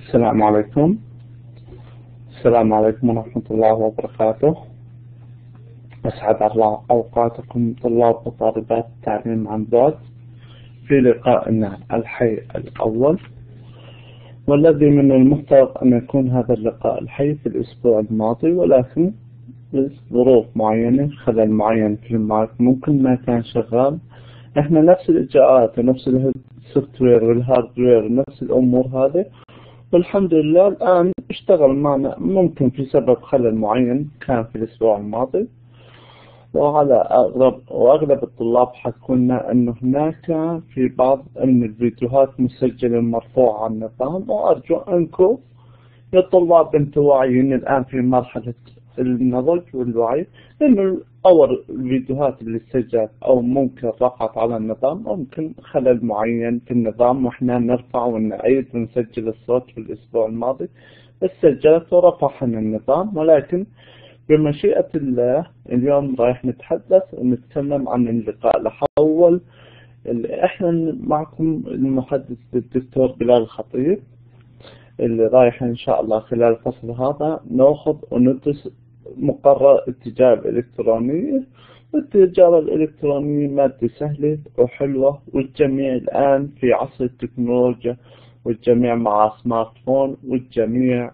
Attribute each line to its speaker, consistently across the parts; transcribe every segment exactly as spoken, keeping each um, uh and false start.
Speaker 1: السلام عليكم. السلام عليكم ورحمة الله وبركاته. أسعد الله أوقاتكم طلاب وطالبات التعليم عن بعد في لقائنا الحي الأول، والذي من المفترض أن يكون هذا اللقاء الحي في الأسبوع الماضي، ولكن بظروف معينة خلل معين في المايك ممكن ما كان شغال. احنا نفس الإجراءات ونفس السوفت وير والهاردوير ونفس الأمور هذه، والحمد لله الآن اشتغل معنا. ممكن في سبب خلل معين كان في الأسبوع الماضي، وعلى أغلب وأغلب الطلاب حكونا أنه هناك في بعض من الفيديوهات مسجلة مرفوعة عن النظام، وأرجو أنكم يا طلاب أنتم واعيين الآن في مرحلة النضج والوعي، لأنه أول الفيديوهات اللي سجلت أو ممكن رفعت على النظام ممكن خلل معين في النظام، وإحنا نرفع ونعيد ونسجل الصوت. في الأسبوع الماضي بس سجلت ورفعها النظام، ولكن بمشيئة الله اليوم رايح نتحدث ونتكلم عن اللقاء الأول اللي إحنا معكم المحدث الدكتور بلال الخطيب، اللي رايح إن شاء الله خلال الفصل هذا نأخذ وندرس مقرر التجارة الإلكترونية. والتجارة الإلكترونية مادة سهلة وحلوة، والجميع الآن في عصر التكنولوجيا، والجميع مع سمارت فون، والجميع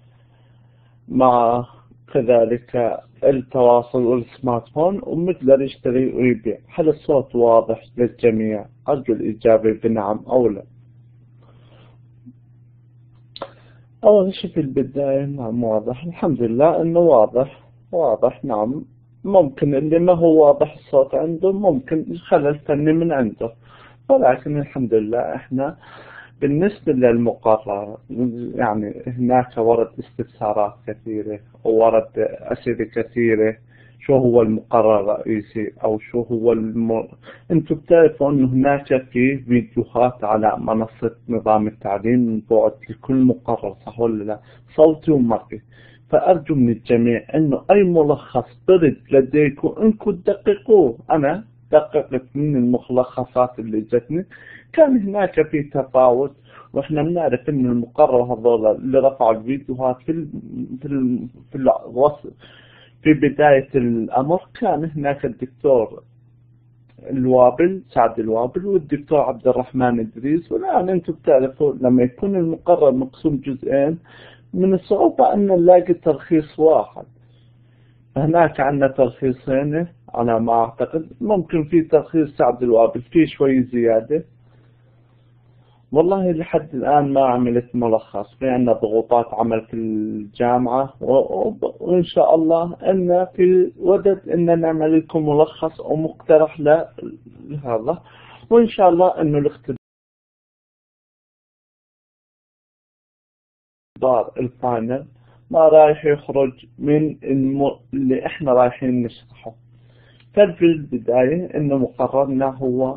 Speaker 1: مع كذلك التواصل والسمارت فون، ومقدر يشتري ويبيع. هل الصوت واضح للجميع؟ أرجو الإجابة بنعم أو لا. أول شيء في البداية نعم واضح، الحمد لله إنه واضح واضح. نعم، ممكن اللي ما هو واضح الصوت عنده ممكن خلل فني من عنده، ولكن الحمد لله إحنا بالنسبة للمقرر يعني هناك ورد استفسارات كثيرة وورد أسئلة كثيرة. شو هو المقرر الرئيسي أو شو هو الم... أنتم بتعرفوا أنه هناك في فيديوهات على منصة نظام التعليم من بعد لكل مقرر، صح ولا لا؟ صوتي ومرئي. فأرجو من الجميع أنه أي ملخص برد لديكم أنكم تدققوه. أنا دققت من الملخصات اللي جتني، كان هناك في تفاوت، واحنا بنعرف ان المقرر هذول اللي رفعوا الفيديوهات في ال في ال في الوصف في بداية الأمر كان هناك الدكتور الوابل سعد الوابل والدكتور عبد الرحمن إدريس. والآن أنتم بتعرفوا لما يكون المقرر مقسوم جزئين من الصعوبة أن نلاقي تلخيص واحد. هناك عندنا تلخيصين على ما أعتقد، ممكن في تلخيص سعد الوابل فيه شوي زيادة. والله لحد الآن ما عملت ملخص، في عندنا ضغوطات عمل في الجامعة، وإن شاء الله أن في ودد أن نعمل لكم ملخص أو مقترح لهذا، وإن شاء الله أنه الاختبار الفاينل ما رايح يخرج من الم... اللي إحنا رايحين نشرحه. ففي البداية إنه مقررنا هو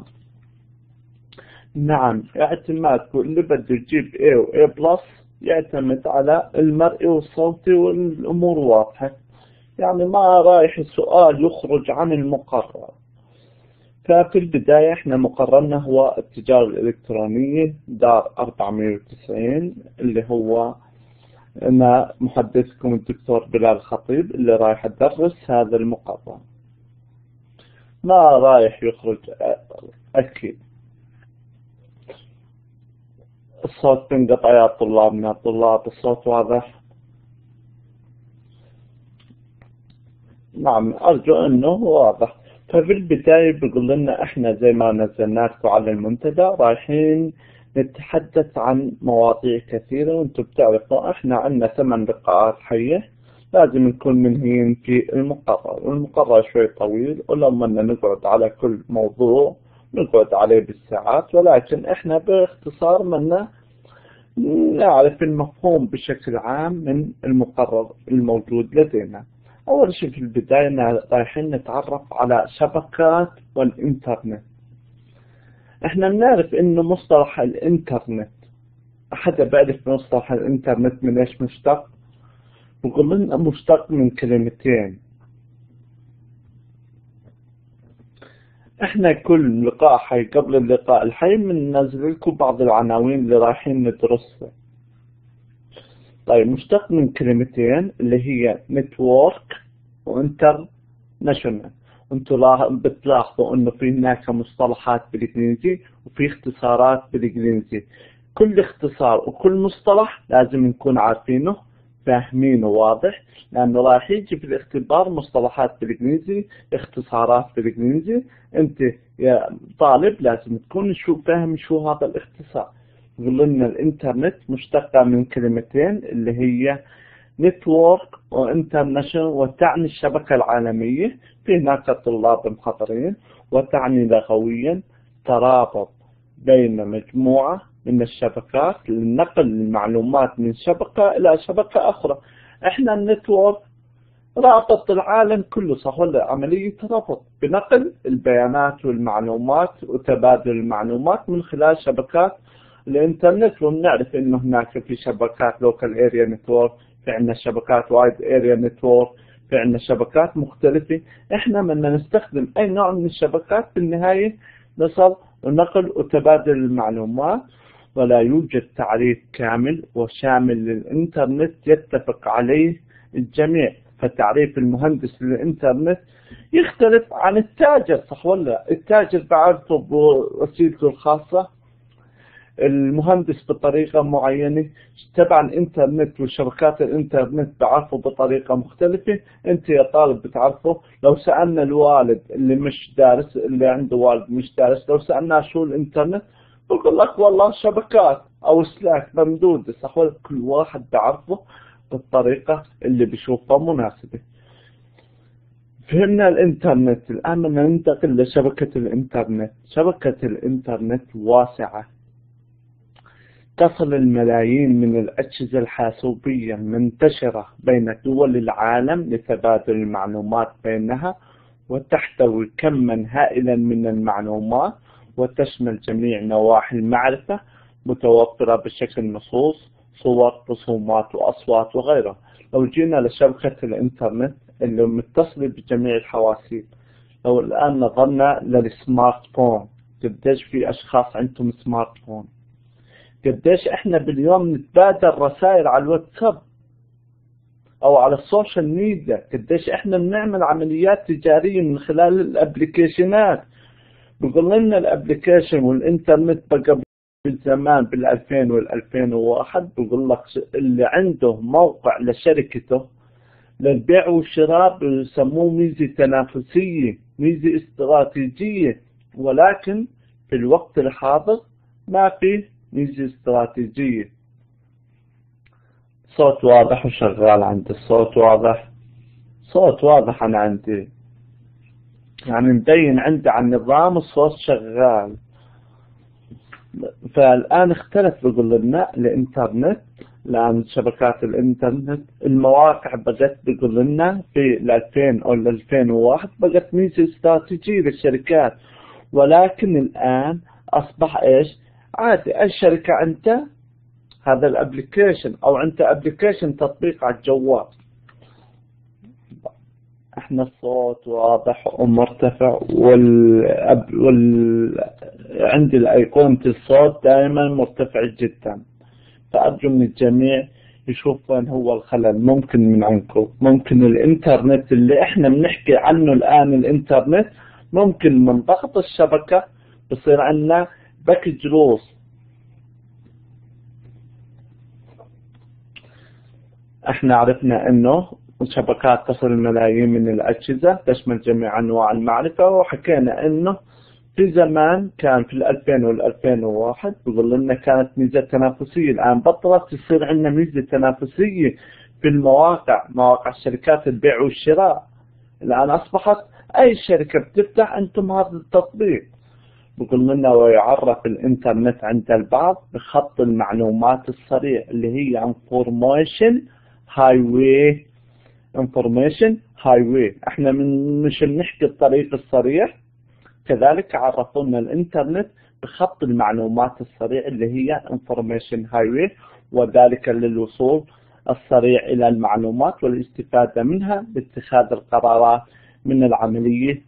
Speaker 1: نعم اعتمادكم اللي بده يجيب A و A بلس يعتمد على المرئي والصوتي والأمور واضحة، يعني ما رايح السؤال يخرج عن المقرر. ففي البداية احنا مقررنا هو التجارة الإلكترونية دار أربعمئة وتسعين، اللي هو أنا محدثكم الدكتور بلال الخطيب اللي رايح أدرس هذا المقرر. ما رايح يخرج أكيد. الصوت بينقطع يا طلابنا الطلاب، الصوت واضح؟ نعم أرجو أنه واضح. ففي البداية بيقول لنا إحنا زي ما نزلناكم على المنتدى رايحين نتحدث عن مواضيع كثيرة، وأنتم بتعرفوا إحنا عندنا ثمان لقاءات حية لازم نكون منهين في المقرر، والمقرر شوي طويل، ولما نقعد على كل موضوع نقعد عليه بالساعات، ولكن إحنا باختصار منا نعرف المفهوم بشكل عام من المقرر الموجود لدينا. أول شيء في البداية رايحين نتعرف على شبكات والإنترنت. إحنا بنعرف إنه مصطلح الإنترنت، أحد بيعرف مصطلح الإنترنت من إيش مشتق؟ بقول لنا مشتق من كلمتين. إحنا كل لقاء حي قبل اللقاء الحي بننزل لكم بعض العناوين اللي رايحين ندرسها. طيب مشتق من كلمتين اللي هي نتورك وانترناشونال. انتم بتلاحظوا انه في هناك مصطلحات بالانجليزي وفي اختصارات بالانجليزي. كل اختصار وكل مصطلح لازم نكون عارفينه فاهمينه واضح، لانه راح يجي في الاختبار مصطلحات بالانجليزي اختصارات بالانجليزي. انت يا طالب لازم تكون شو فاهم شو هذا الاختصار. يقول لنا الانترنت مشتقة من كلمتين اللي هي نتورك وانترناشونال، وتعني الشبكة العالمية. في هناك طلاب محضرين. وتعني لغويا ترابط بين مجموعة من الشبكات لنقل المعلومات من شبكة إلى شبكة أخرى. إحنا النتورك رابط العالم كله، صح ولا؟ عملية ربط بنقل البيانات والمعلومات وتبادل المعلومات من خلال شبكات الإنترنت. ونعرف إنه هناك في شبكات لوكال اريا نتورك، في عندنا شبكات وايد اريا نتورك، في عندنا شبكات مختلفة. إحنا بدنا نستخدم أي نوع من الشبكات في النهاية نصل ونقل وتبادل المعلومات. ولا يوجد تعريف كامل وشامل للإنترنت يتفق عليه الجميع. فتعريف المهندس للإنترنت يختلف عن التاجر، صح ولا؟ التاجر بعرفه بوسيلته الخاصة، المهندس بطريقة معينة. تبع الانترنت وشبكات الانترنت بعرفه بطريقة مختلفة. انت يا طالب بتعرفه. لو سألنا الوالد اللي مش دارس، اللي عنده والد مش دارس، لو سألناه شو الانترنت بقول لك والله شبكات او سلاك ممدودة، صح ولا؟ كل واحد بعرفه بالطريقة اللي بشوفها مناسبة. فهمنا الانترنت. الان بدنا ننتقل لشبكة الانترنت. شبكة الانترنت واسعة، تصل الملايين من الأجهزة الحاسوبية المنتشرة بين دول العالم لتبادل المعلومات بينها، وتحتوي كما هائلا من المعلومات، وتشمل جميع نواحي المعرفة، متوفرة بشكل نصوص، صور، رسومات، وأصوات وغيرها. لو جينا لشبكة الإنترنت اللي متصلة بجميع الحواسيب، لو الآن نظرنا للسمارت فون، قديش في أشخاص عندهم سمارت فون؟ قديش احنا باليوم نتبادل رسائل على الواتساب او على السوشيال ميديا؟ قديش احنا بنعمل عمليات تجارية من خلال الابليكيشنات؟ بيقول لنا الابليكيشن والانترنت بقى بالزمان بالألفين والألفين وواحد، بيقول لك اللي عنده موقع لشركته للبيع والشراء بيسموه ميزة تنافسية، ميزة استراتيجية. ولكن في الوقت الحاضر ما في ميزة استراتيجية. صوت واضح وشغال عندي. الصوت واضح، صوت واضح أنا عندي، يعني مبين عندي على النظام الصوت شغال. فالآن اختلف بيقول لنا الإنترنت. الآن شبكات الإنترنت المواقع بقت بيقول لنا في الألفين أو الألفين وواحد بقت ميزة استراتيجية للشركات. ولكن الآن أصبح إيش؟ عادي أي شركة عندها هذا الابليكيشن او عندها ابليكيشن تطبيق على الجوال. احنا الصوت واضح ومرتفع وال, وال... عندي الايقونة الصوت دائما مرتفع جدا. فارجو من الجميع يشوف وين هو الخلل. ممكن من عندكم، ممكن الانترنت اللي احنا بنحكي عنه الان الانترنت ممكن من ضغط الشبكة بصير عندنا باكج لوس. احنا عرفنا انه شبكات تصل الملايين من الاجهزة تشمل جميع انواع المعرفة، وحكينا انه في زمان كان في الألفين والألفين وواحد بيقول لنا كانت ميزة تنافسية. الآن بطلت يصير عندنا ميزة تنافسية في المواقع، مواقع شركات البيع والشراء. الآن أصبحت أي شركة بتفتح أنتم هذا التطبيق. بيقول لنا ويعرف الإنترنت عند البعض بخط المعلومات السريع اللي هي information highway. information highway احنا من مش بنحكي الطريق السريع. كذلك عرفونا الانترنت بخط المعلومات السريع اللي هي information highway، وذلك للوصول السريع إلى المعلومات والاستفادة منها باتخاذ القرارات من العملية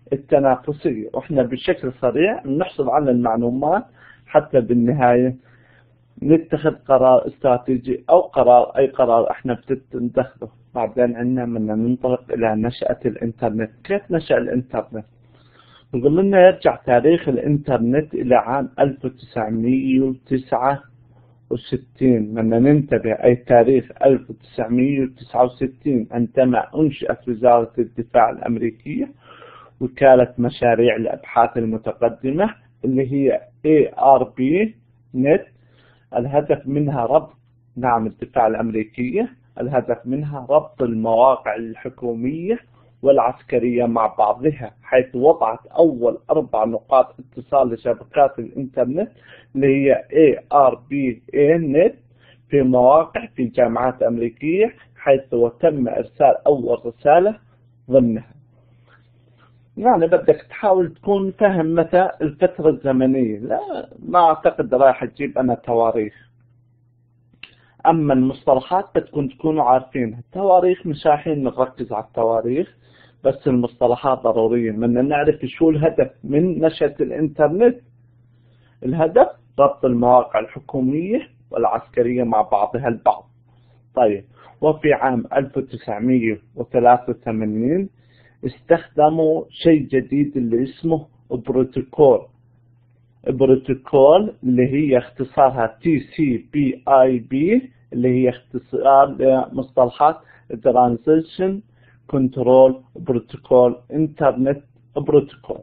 Speaker 1: التنافسية. وإحنا بشكل سريع نحصل على المعلومات حتى بالنهاية نتخذ قرار استراتيجي أو قرار أي قرار احنا بنتخذه. بعدين عندنا بدنا ننطلق إلى نشأة الإنترنت. كيف نشأ الإنترنت؟ بقول لنا يرجع تاريخ الإنترنت إلى عام ألف وتسعمئة وتسعة وستين. بدنا ننتبه أي تاريخ ألف وتسعمئة وتسعة وستين عندما أنشئت وزارة الدفاع الأمريكية وكالة مشاريع الأبحاث المتقدمة اللي هي إيه آر بي نت. الهدف منها ربط نعم الدفاع الأمريكية الهدف منها ربط المواقع الحكومية والعسكرية مع بعضها، حيث وضعت أول أربع نقاط اتصال لشبكات الإنترنت اللي هي إيه آر بي نت في مواقع في جامعات أمريكية، حيث وتم إرسال أول رسالة ضمنها. يعني بدك تحاول تكون فهم متى الفترة الزمنية، لا ما أعتقد راح تجيب أنا تواريخ. أما المصطلحات بدكم تكونوا عارفينها. التواريخ مش رايحين نركز على التواريخ، بس المصطلحات ضرورية. بدنا نعرف شو الهدف من نشأة الإنترنت. الهدف ربط المواقع الحكومية والعسكرية مع بعضها البعض. طيب، وفي عام ألف وتسعمئة وثلاثة وثمانين استخدموا شيء جديد اللي اسمه بروتوكول. بروتوكول اللي هي اختصارها تي سي بي آي بي اللي هي اختصار لمصطلحات ترانزيشن كنترول بروتوكول انترنت بروتوكول.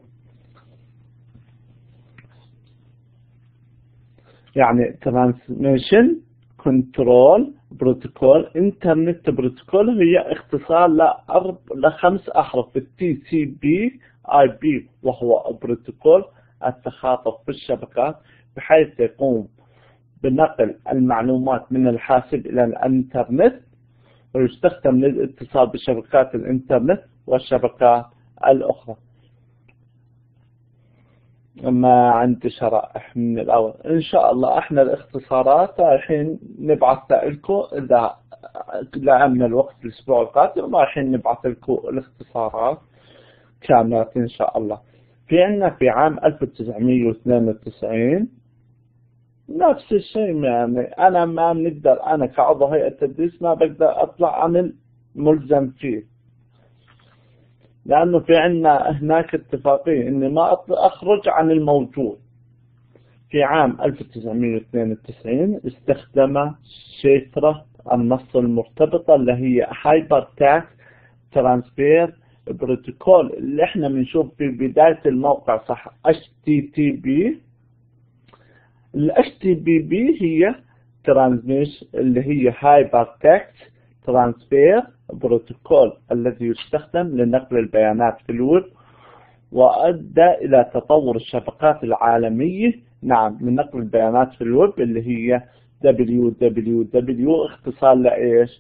Speaker 1: يعني ترانسميشن كنترول بروتوكول انترنت بروتوكول هي اختصار لأرب لخمس أحرف التي سي بي آي بي، وهو بروتوكول التخاطب في الشبكات بحيث يقوم بنقل المعلومات من الحاسب إلى الإنترنت، ويستخدم للاتصال بشبكات الإنترنت والشبكات الأخرى. ما عندي شرائح من الأول. إن شاء الله إحنا الاختصارات الحين نبعث لكم إذا لأمن الوقت الأسبوع القادم، رايحين نبعث لكم الاختصارات كاملة إن شاء الله. في عنا في عام ألف وتسعمئة واثنين وتسعين نفس الشيء. يعني أنا ما بنقدر أنا كعضو هيئة التدريس ما بقدر أطلع عن الملزم فيه، لأنه في عنا هناك اتفاقية إني ما أخرج عن الموجود. في عام ألف وتسعمئة واثنين وتسعين استخدم شفرة النص المرتبطة اللي هي هايبر تكست ترانسفير بروتوكول اللي احنا بنشوف في بداية الموقع صح إتش تي تي بي. ال إتش تي تي بي هي ترانسميشن اللي هي هايبر تكست ترانسفير بروتوكول الذي يستخدم لنقل البيانات في الويب، وأدى إلى تطور الشبكات العالمية نعم لنقل البيانات في الويب اللي هي دبليو دبليو دبليو اختصار لإيش؟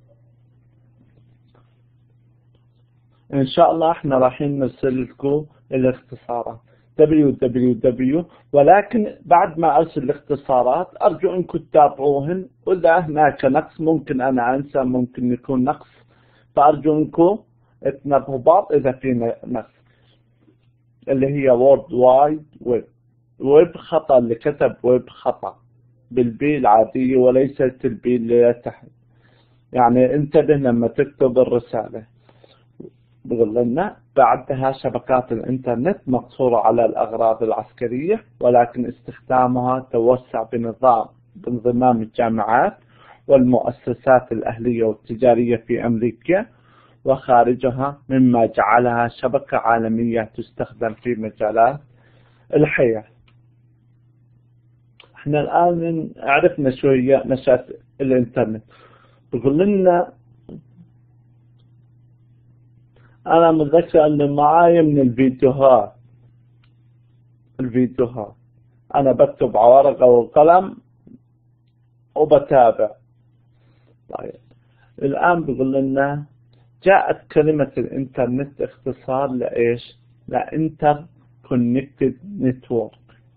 Speaker 1: إن شاء الله إحنا رايحين نرسل لكم الاختصارات دبليو دبليو دبليو، ولكن بعد ما أرسل الاختصارات أرجو أنكم تتابعوهن، وإذا هناك نقص ممكن أنا أنسى ممكن يكون نقص، فأرجو أنكم تنبهوا بعض إذا في نقص. اللي هي وورد وايد ويب. ويب خطأ اللي كتب ويب خطأ بالبي العادية وليست البي اللي تحت. يعني انتبه لما تكتب الرسالة. بقول لنا بعدها شبكات الإنترنت مقصورة على الأغراض العسكرية، ولكن استخدامها توسع بنظام بانضمام الجامعات والمؤسسات الأهلية والتجارية في أمريكا وخارجها، مما جعلها شبكة عالمية تستخدم في مجالات الحياة. احنا الآن عرفنا شو هي نشأة الإنترنت. بقول لنا أنا متذكر اللي معاي من الفيديوهات الفيديوهات أنا بكتب على ورقة وقلم وبتابع. طيب الآن بقول لنا جاءت كلمة الإنترنت اختصار لإيش؟ لإنتر كونكتد نتورك.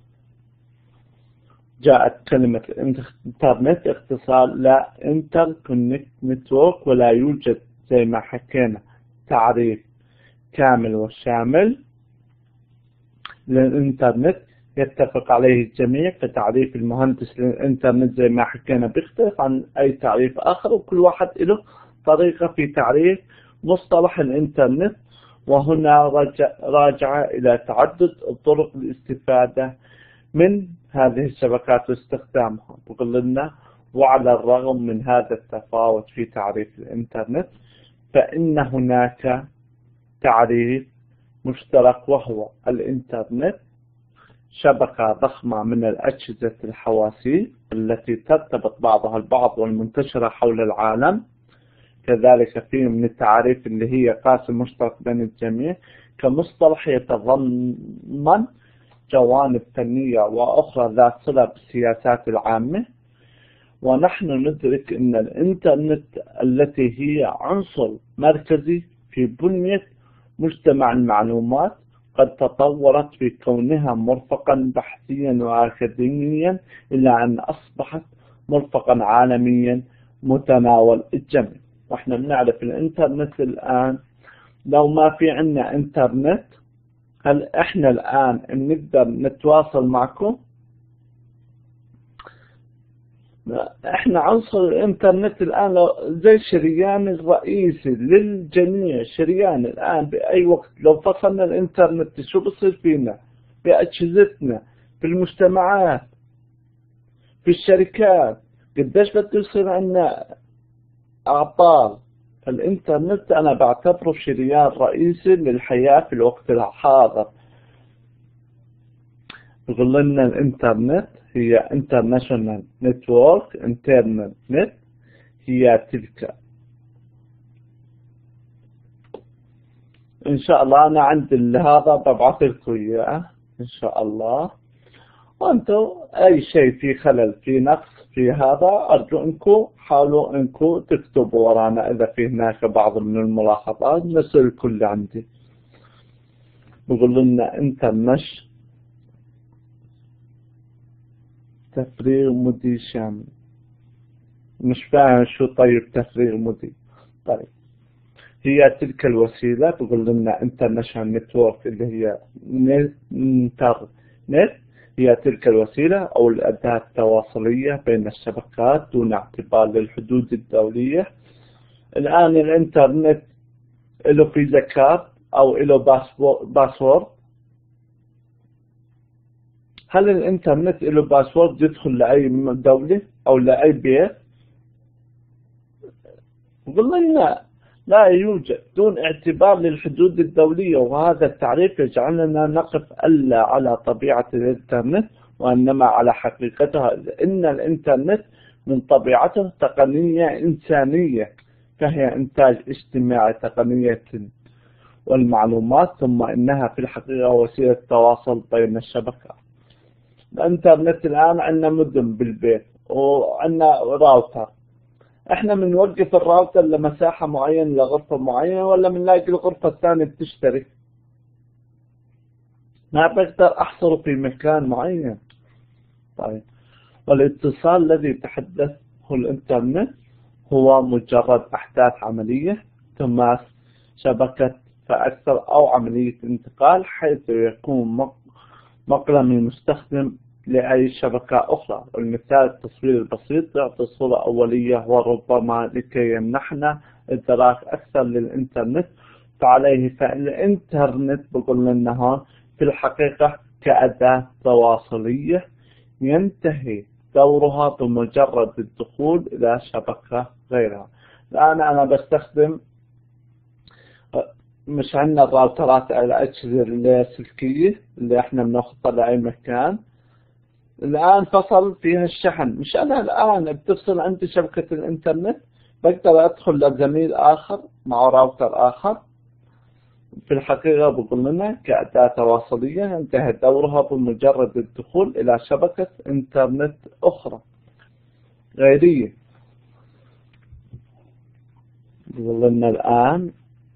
Speaker 1: جاءت كلمة الإنترنت اختصار لإنتر كونكتد نتورك، ولا يوجد زي ما حكينا تعريف كامل وشامل للإنترنت يتفق عليه الجميع. فتعريف المهندس للإنترنت زي ما حكينا بيختلف عن أي تعريف آخر، وكل واحد له طريقة في تعريف مصطلح الإنترنت. وهنا راجع إلى تعدد طرق الاستفادة من هذه الشبكات واستخدامها. بقول لنا وعلى الرغم من هذا التفاوت في تعريف الإنترنت فإن هناك تعريف مشترك، وهو الإنترنت شبكة ضخمة من الأجهزة الحواسيب التي ترتبط بعضها البعض والمنتشرة حول العالم. كذلك فيه من التعريف اللي هي قاسم مشترك بين الجميع كمصطلح يتضمن جوانب فنية وأخرى ذات صلة بالسياسات العامة. ونحن ندرك أن الإنترنت التي هي عنصر مركزي في بنية مجتمع المعلومات قد تطورت في كونها مرفقا بحثيا وأكاديميا إلى أن أصبحت مرفقا عالميا متناول الجميع. وإحنا بنعرف الإنترنت الآن لو ما في عنا إنترنت هل إحنا الآن نقدر نتواصل معكم؟ إحنا عنصر الإنترنت الآن زي شريان الرئيسي للجميع. شريان الآن بأي وقت لو فصلنا الإنترنت شو بصير فينا؟ بأجهزتنا، في المجتمعات، في الشركات، قديش بده يصير عنا أعطال. الإنترنت أنا بعتبره شريان رئيسي للحياة في الوقت الحاضر. يقول لنا الإنترنت هي International Network Internet Net، هي تلك. إن شاء الله أنا عندي هذا ببعث لكم إياه إن شاء الله. وأنتم أي شيء في خلل في نقص في هذا أرجو أنكم حاولوا أنكم تكتبوا ورانا إذا في هناك بعض من الملاحظات نسأل الكل عندي. بقول لنا انترنش تفريغ مدي شامل. مش فاهم شو طيب تفريغ مدي. طيب هي تلك الوسيلة بقول لنا انترناشونال نتورك اللي هي انترنت، هي تلك الوسيلة أو الأداة التواصلية بين الشبكات دون اعتبار للحدود الدولية. الآن الإنترنت له في ذكاء أو له باسورد. هل الإنترنت له باسورد يدخل لأي دولة أو لأي بيت؟ قلنا لا يوجد دون اعتبار للحدود الدولية. وهذا التعريف يجعلنا نقف ألا على طبيعة الإنترنت وإنما على حقيقتها. إن الإنترنت من طبيعته تقنية إنسانية، فهي إنتاج اجتماعي تقنية والمعلومات، ثم إنها في الحقيقة وسيلة تواصل بين الشبكات. الإنترنت الآن عندنا مدن بالبيت وعندنا راوتر. احنا بنوقف الراوتر لمساحة معينة لغرفة معينة ولا بنلاقي الغرفة الثانية بتشترك؟ ما بقدر احصره في مكان معين. طيب والاتصال الذي تحدثه الانترنت هو مجرد احداث عملية تماس شبكة فاكثر او عملية انتقال، حيث يكون مقلم المستخدم لأي شبكة أخرى. والمثال التصوير البسيط يعطي صورة أولية وربما لكي يمنحنا إدراك أكثر للإنترنت. فعليه فالإنترنت بقول لنا هون في الحقيقة كأداة تواصلية ينتهي دورها بمجرد الدخول إلى شبكة غيرها. الآن أنا بستخدم مش عندنا الراوترات على الأجهزة اللاسلكية اللي احنا بناخذها لأي مكان. الآن فصل فيها الشحن، مش أنا الآن بتفصل عندي شبكة الإنترنت بقدر أدخل لزميل آخر مع راوتر آخر. في الحقيقة بقول لنا كأداة تواصلية ينتهي دورها بمجرد الدخول إلى شبكة إنترنت أخرى غيرية. بقول لنا الآن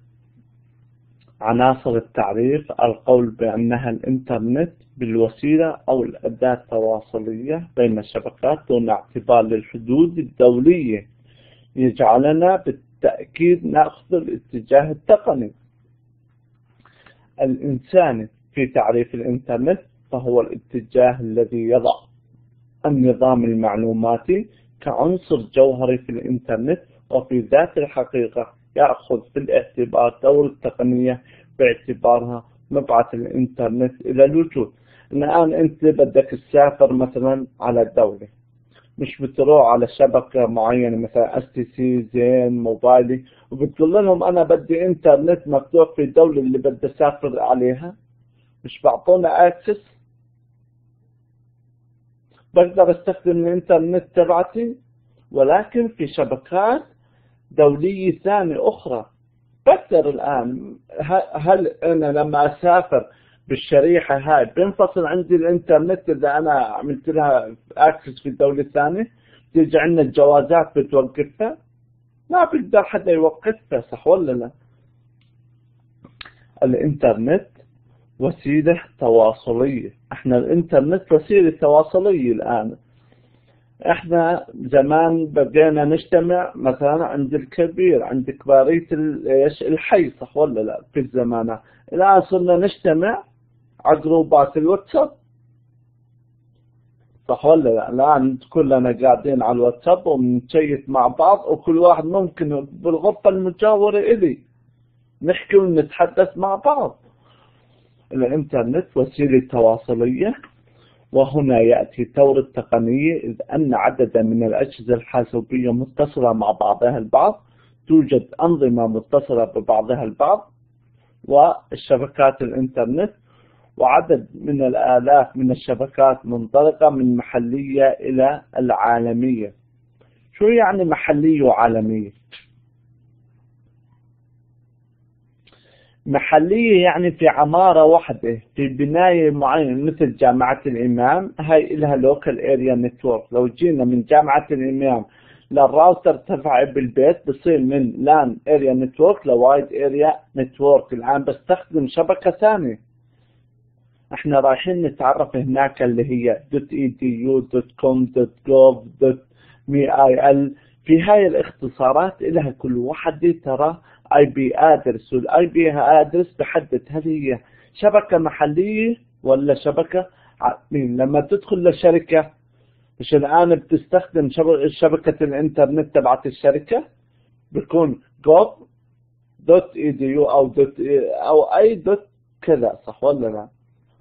Speaker 1: عناصر التعريف القول بأنها الإنترنت بالوسيلة أو الأداة التواصلية بين الشبكات دون اعتبار للحدود الدولية يجعلنا بالتأكيد نأخذ الاتجاه التقني الإنساني في تعريف الإنترنت. فهو الاتجاه الذي يضع النظام المعلوماتي كعنصر جوهري في الإنترنت، وفي ذات الحقيقة يأخذ في الاعتبار دور التقنية باعتبارها مبعث الإنترنت إلى الوجود. الآن أنت بدك تسافر مثلا على دولة، مش بتروح على شبكة معينة مثلا اس تي سي زين موبايلي وبتقول لهم أنا بدي إنترنت مفتوح في الدولة اللي بدي أسافر عليها، مش بعطونا أكسس؟ بقدر استخدم الإنترنت تبعتي ولكن في شبكات دولية ثانية أخرى. فكر الآن، هل أنا لما أسافر بالشريحة هاي بينفصل عندي الإنترنت إذا أنا عملت لها أكسس في الدولة الثانية؟ تيجي عندنا الجوازات بتوقفها؟ لا بيقدر حدا يوقفها، صح ولا لا؟ الإنترنت وسيلة تواصلية، احنا الإنترنت وسيلة تواصلية الآن. احنا زمان بدينا نجتمع مثلا عند الكبير، عند كبارية الحي، صح ولا لا؟ في الزمان الآن صرنا نجتمع على جروبات الواتساب، صح ولا لا؟ الآن كلنا قاعدين على الواتساب وبنشيت مع بعض، وكل واحد ممكن بالغرفة المجاورة إلي نحكي ونتحدث مع بعض. الإنترنت وسيلة تواصلية، وهنا يأتي دور التقنية، إذ أن عددا من الأجهزة الحاسوبية متصلة مع بعضها البعض، توجد أنظمة متصلة ببعضها البعض والشبكات الإنترنت، وعدد من الآلاف من الشبكات منطلقة من محلية إلى العالمية. شو يعني محلية وعالمية؟ محلية يعني في عمارة واحدة في بناية معينة مثل جامعة الإمام، هاي إلها لوكال اريا نتورك. لو جينا من جامعة الإمام للراوتر تبعي بالبيت بصير من لان اريا نتورك لوايد اريا نتورك. الآن بستخدم شبكة ثانية. احنا رايحين نتعرف هناك اللي هي دوت اي دي يو دوت كوم دوت جوف دوت مي اي ال. في هاي الاختصارات إلها كل واحدة ترى اي بي ادرس، والاي بي ادرس بحدد هل هي شبكة محلية ولا شبكة عالمية. لما تدخل لشركة، مش الآن بتستخدم شبكة الانترنت تبعت الشركة بيكون جوف دوت اي دي يو او دوت او اي دوت كذا، صح ولا لا؟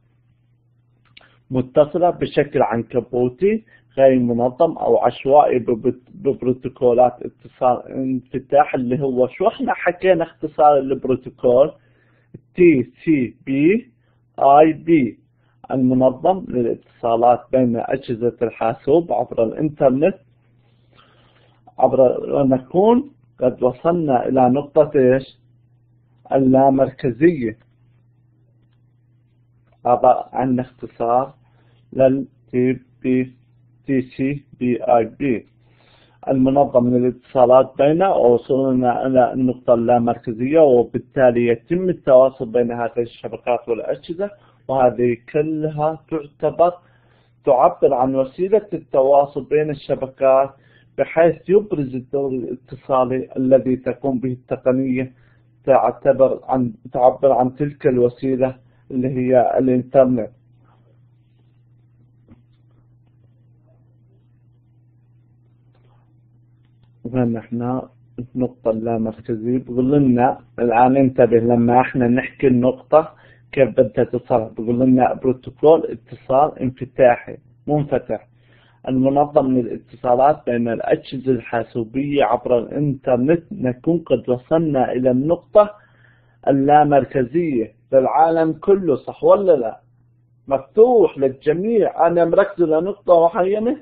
Speaker 1: متصلة بشكل عنكبوتي غير منظم او عشوائي ببروتوكولات اتصال انفتاح، اللي هو شو احنا حكينا اختصار البروتوكول تي سي بي اي بي، المنظم للاتصالات بين اجهزة الحاسوب عبر الانترنت. عبر ونكون قد وصلنا الى نقطة ايش؟ اللامركزية. هذا عن اختصار للتي بي تي سي بي اي بي، المنظم للاتصالات بين، ووصلنا إلى النقطة اللامركزية، وبالتالي يتم التواصل بين هذه الشبكات والأجهزة، وهذه كلها تعتبر تعبر عن وسيلة التواصل بين الشبكات، بحيث يبرز الدور الاتصالي الذي تقوم به التقنية تعتبر عن تعبر عن تلك الوسيلة اللي هي الإنترنت. وين احنا النقطة اللامركزية؟ بقول لنا الآن انتبه لما احنا نحكي النقطة كيف بدها تتصرف. بقول لنا بروتوكول اتصال انفتاحي منفتح، المنظم للاتصالات بين الأجهزة الحاسوبية عبر الإنترنت. نكون قد وصلنا إلى النقطة اللامركزية للعالم كله، صح ولا لا؟ مفتوح للجميع. أنا مركز لنقطة معينة،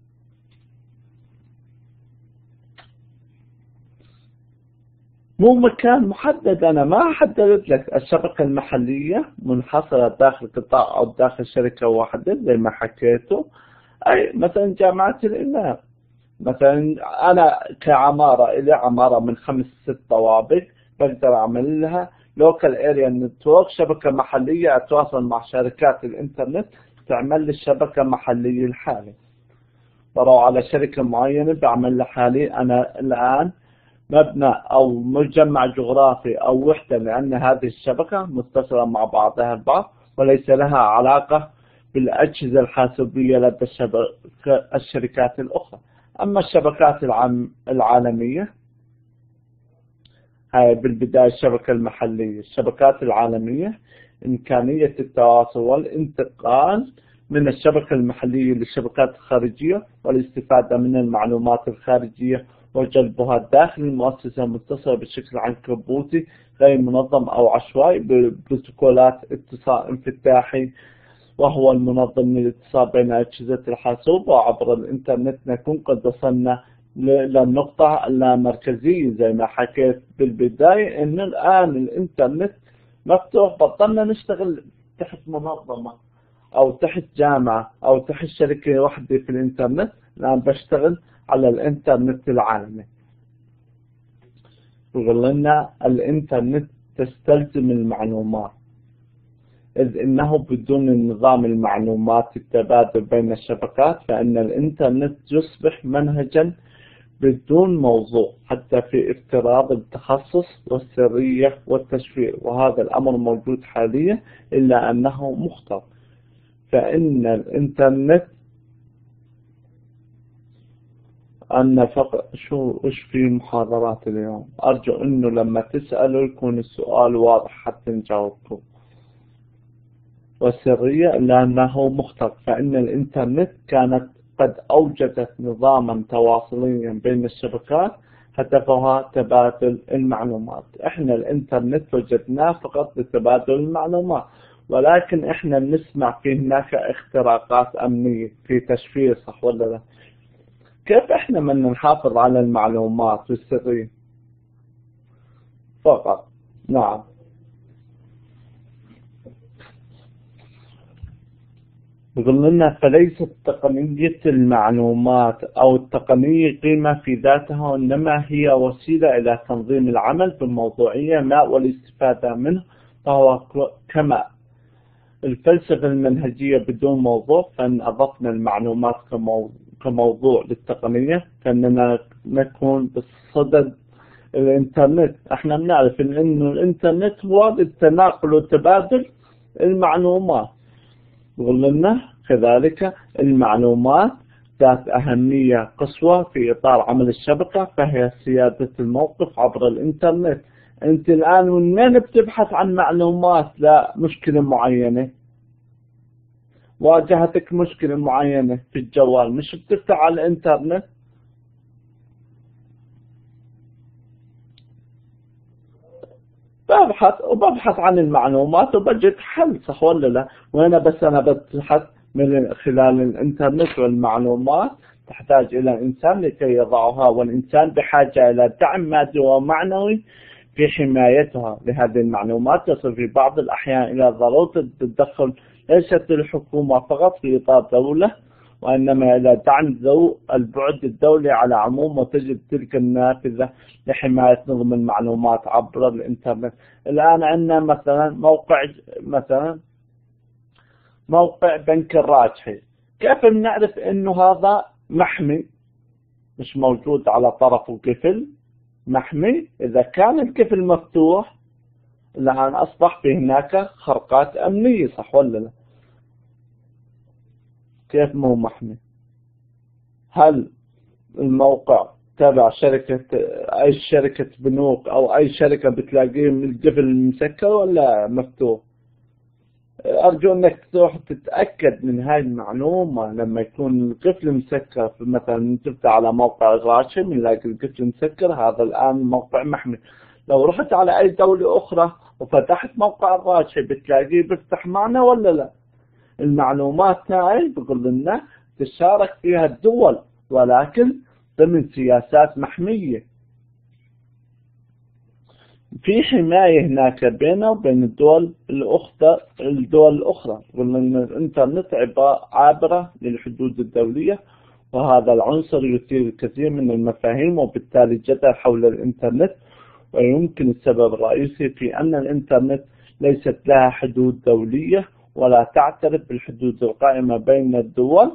Speaker 1: مو مكان محدد. أنا ما حددت لك. الشبكة المحلية منحصرة داخل قطاع أو داخل شركة واحدة زي ما حكيته، أي مثلا جامعة الإمام. مثلا أنا كعمارة إلي عمارة من خمس ست طوابق، بقدر أعمل لها لوكال اريا نتورك، شبكة محلية، أتواصل مع شركات الإنترنت تعمل لي الشبكة محلية لحالي. بروح على شركة معينة بعمل لحالي أنا الآن مبنى أو مجمع جغرافي أو وحدة، لأن هذه الشبكة متصلة مع بعضها البعض وليس لها علاقة بالأجهزة الحاسوبية لدى الشركات الأخرى. أما الشبكات العالمية هاي بالبداية الشبكة المحلية. الشبكات العالمية إمكانية التواصل والانتقال من الشبكة المحلية للشبكات الخارجية والاستفادة من المعلومات الخارجية وجلبها داخل المؤسسة المتصلة بشكل عنكبوتي غير منظم أو عشوائي ببروتوكولات اتصال انفتاحي، وهو المنظم للاتصال بين أجهزة الحاسوب. وعبر الإنترنت نكون قد وصلنا للنقطة اللامركزية زي ما حكيت بالبداية، إن الآن الإنترنت مفتوح، بطلنا نشتغل تحت منظمة أو تحت جامعة أو تحت شركة واحدة في الإنترنت. الآن بشتغل على الإنترنت العالمي. يقول لنا الإنترنت تستلزم المعلومات، إذ إنه بدون النظام المعلومات التبادل بين الشبكات فإن الإنترنت يصبح منهجا بدون موضوع، حتى في افتراض التخصص والسرية والتشفير، وهذا الأمر موجود حاليا إلا أنه مخطر. فإن الإنترنت أن فقط شو إيش في محاضرات اليوم، أرجو إنه لما تسألوا يكون السؤال واضح حتى نجاوبكم. والسرية لأنه مخطر، فإن الإنترنت كانت قد أوجدت نظاما تواصليا بين الشبكات هدفها تبادل المعلومات. إحنا الإنترنت وجدناه فقط لتبادل المعلومات، ولكن إحنا نسمع في هناك اختراقات أمنية في تشفير، صح ولا لا؟ كيف إحنا من نحافظ على المعلومات والسرية فقط؟ نعم. يقول لنا فليست تقنية المعلومات أو التقنية قيمة في ذاتها، وإنما هي وسيلة إلى تنظيم العمل بموضوعية ما والاستفادة منه. فهو كما الفلسفة المنهجية بدون موضوع، فإن أضفنا المعلومات كموضوع للتقنية فإننا نكون بصدد الإنترنت. احنا بنعرف إنه الإنترنت هو التناقل وتبادل المعلومات. يقول لنا كذلك المعلومات ذات أهمية قصوى في إطار عمل الشبكة، فهي سيادة الموقف عبر الإنترنت. أنت الآن منين بتبحث عن معلومات لمشكلة معينة، واجهتك مشكلة معينة في الجوال، مش بتفتح على الإنترنت؟ ببحث وببحث عن المعلومات وبجد حل، صح ولا لا؟ وأنا بس أنا ببحث من خلال الإنترنت، والمعلومات تحتاج إلى إنسان لكي يضعها، والإنسان بحاجة إلى دعم مادي ومعنوي في حمايتها لهذه المعلومات. تصل في بعض الأحيان إلى ضرورة التدخل ليست للحكومة فقط في إطار دولة، وإنما إلى دعم ذو البعد الدولي على عموم، وتجد تلك النافذة لحماية نظم المعلومات عبر الإنترنت. الآن عندنا مثلا موقع مثلا موقع بنك الراجحي، كيف بنعرف إنه هذا محمي مش موجود على طرفه قفل؟ محمي إذا كان القفل مفتوح. الآن أصبح في هناك خرقات أمنية، صح ولا لا؟ كيف مو محمي؟ هل الموقع تبع شركة أي شركة بنوك أو أي شركة بتلاقيه من القفل مسكر ولا مفتوح؟ أرجو أنك تروح تتأكد من هاي المعلومة. لما يكون القفل مسكر، مثلا تفتح على موقع الراجحي بنلاقي القفل مسكر، هذا الآن موقع محمي. لو رحت على أي دولة أخرى وفتحت موقع الراجحي بتلاقيه بيفتح معنا ولا لا؟ المعلومات هاي بقول لنا تشارك فيها الدول، ولكن ضمن سياسات محمية، في حماية هناك بينه وبين الدول الأخرى. الدول الأخرى قلنا إن الإنترنت عابرة للحدود الدولية، وهذا العنصر يثير الكثير من المفاهيم وبالتالي جدل حول الإنترنت. ويمكن السبب الرئيسي في أن الإنترنت ليست لها حدود دولية ولا تعترف بالحدود القائمة بين الدول،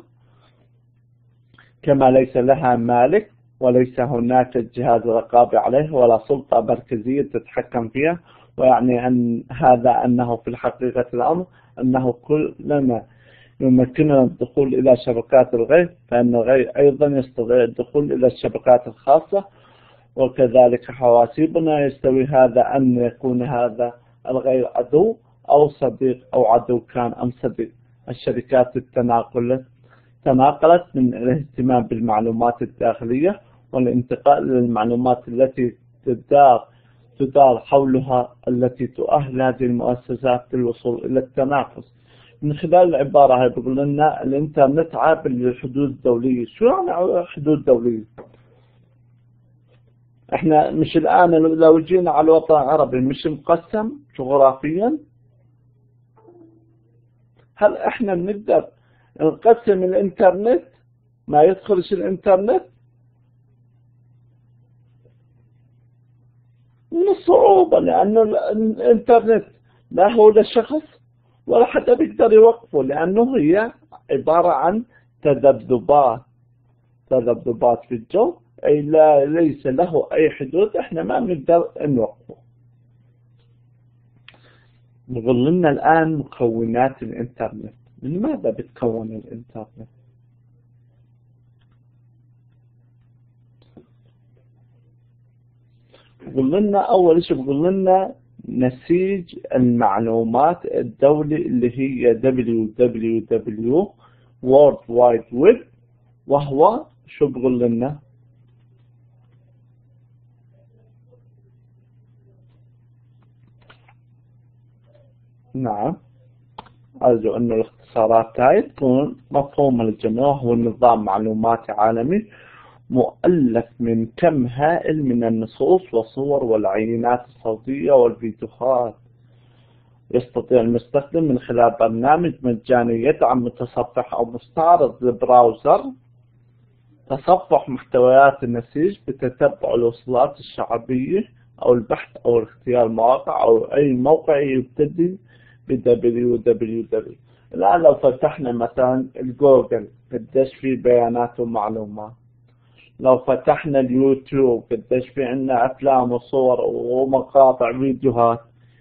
Speaker 1: كما ليس لها مالك وليس هناك جهاز رقابي عليه ولا سلطة مركزية تتحكم فيها. ويعني أن هذا أنه في الحقيقة الأمر أنه كلما يمكننا الدخول إلى شبكات الغير، فإن الغير أيضا يستطيع الدخول إلى الشبكات الخاصة، وكذلك حواسيبنا يستوي هذا أن يكون هذا الغير عدو أو صديق، أو عدو كان أم صديق. الشركات التناقل تناقلت من الاهتمام بالمعلومات الداخلية والانتقال للمعلومات التي تدار تدار حولها، التي تؤهل هذه المؤسسات للوصول إلى التنافس. من خلال العبارة هاي بيقول لنا الإنترنت عابر للحدود الدولية. شو يعني حدود دولية؟ احنا مش الآن لو جينا على الوطن العربي مش مقسم جغرافيا؟ هل احنا بنقدر نقسم الإنترنت ما يدخلش الإنترنت؟ من الصعوبة، لأنه الإنترنت لا هو لشخص ولا حدا بيقدر يوقفه، لأنه هي عبارة عن تذبذبات تذبذبات في الجو، أي لا ليس له أي حدود، إحنا ما بنقدر نوقفه. نقول لنا الآن مكونات الإنترنت. من ماذا بتكون الإنترنت؟ بقول لنا أول شيء بقول لنا نسيج المعلومات الدولي اللي هي دبليو دبليو دبليو World Wide Web، وهو شو بقول لنا؟ نعم، أرجو أن الاختصارات هاي تكون مفهومة للجميع. هو نظام معلوماتي عالمي مؤلف من كم هائل من النصوص والصور والعينات الصوتية والفيديوهات. يستطيع المستخدم من خلال برنامج مجاني يدعم متصفح أو مستعرض البراوزر تصفح محتويات النسيج بتتبع الوصلات الشعبية أو البحث أو اختيار مواقع أو أي موقع يبتدي ب دبليو دبليو دبليو. الآن لو فتحنا مثلا الجوجل قديش في بيانات ومعلومات، لو فتحنا اليوتيوب قديش في عنا أفلام وصور ومقاطع فيديوهات،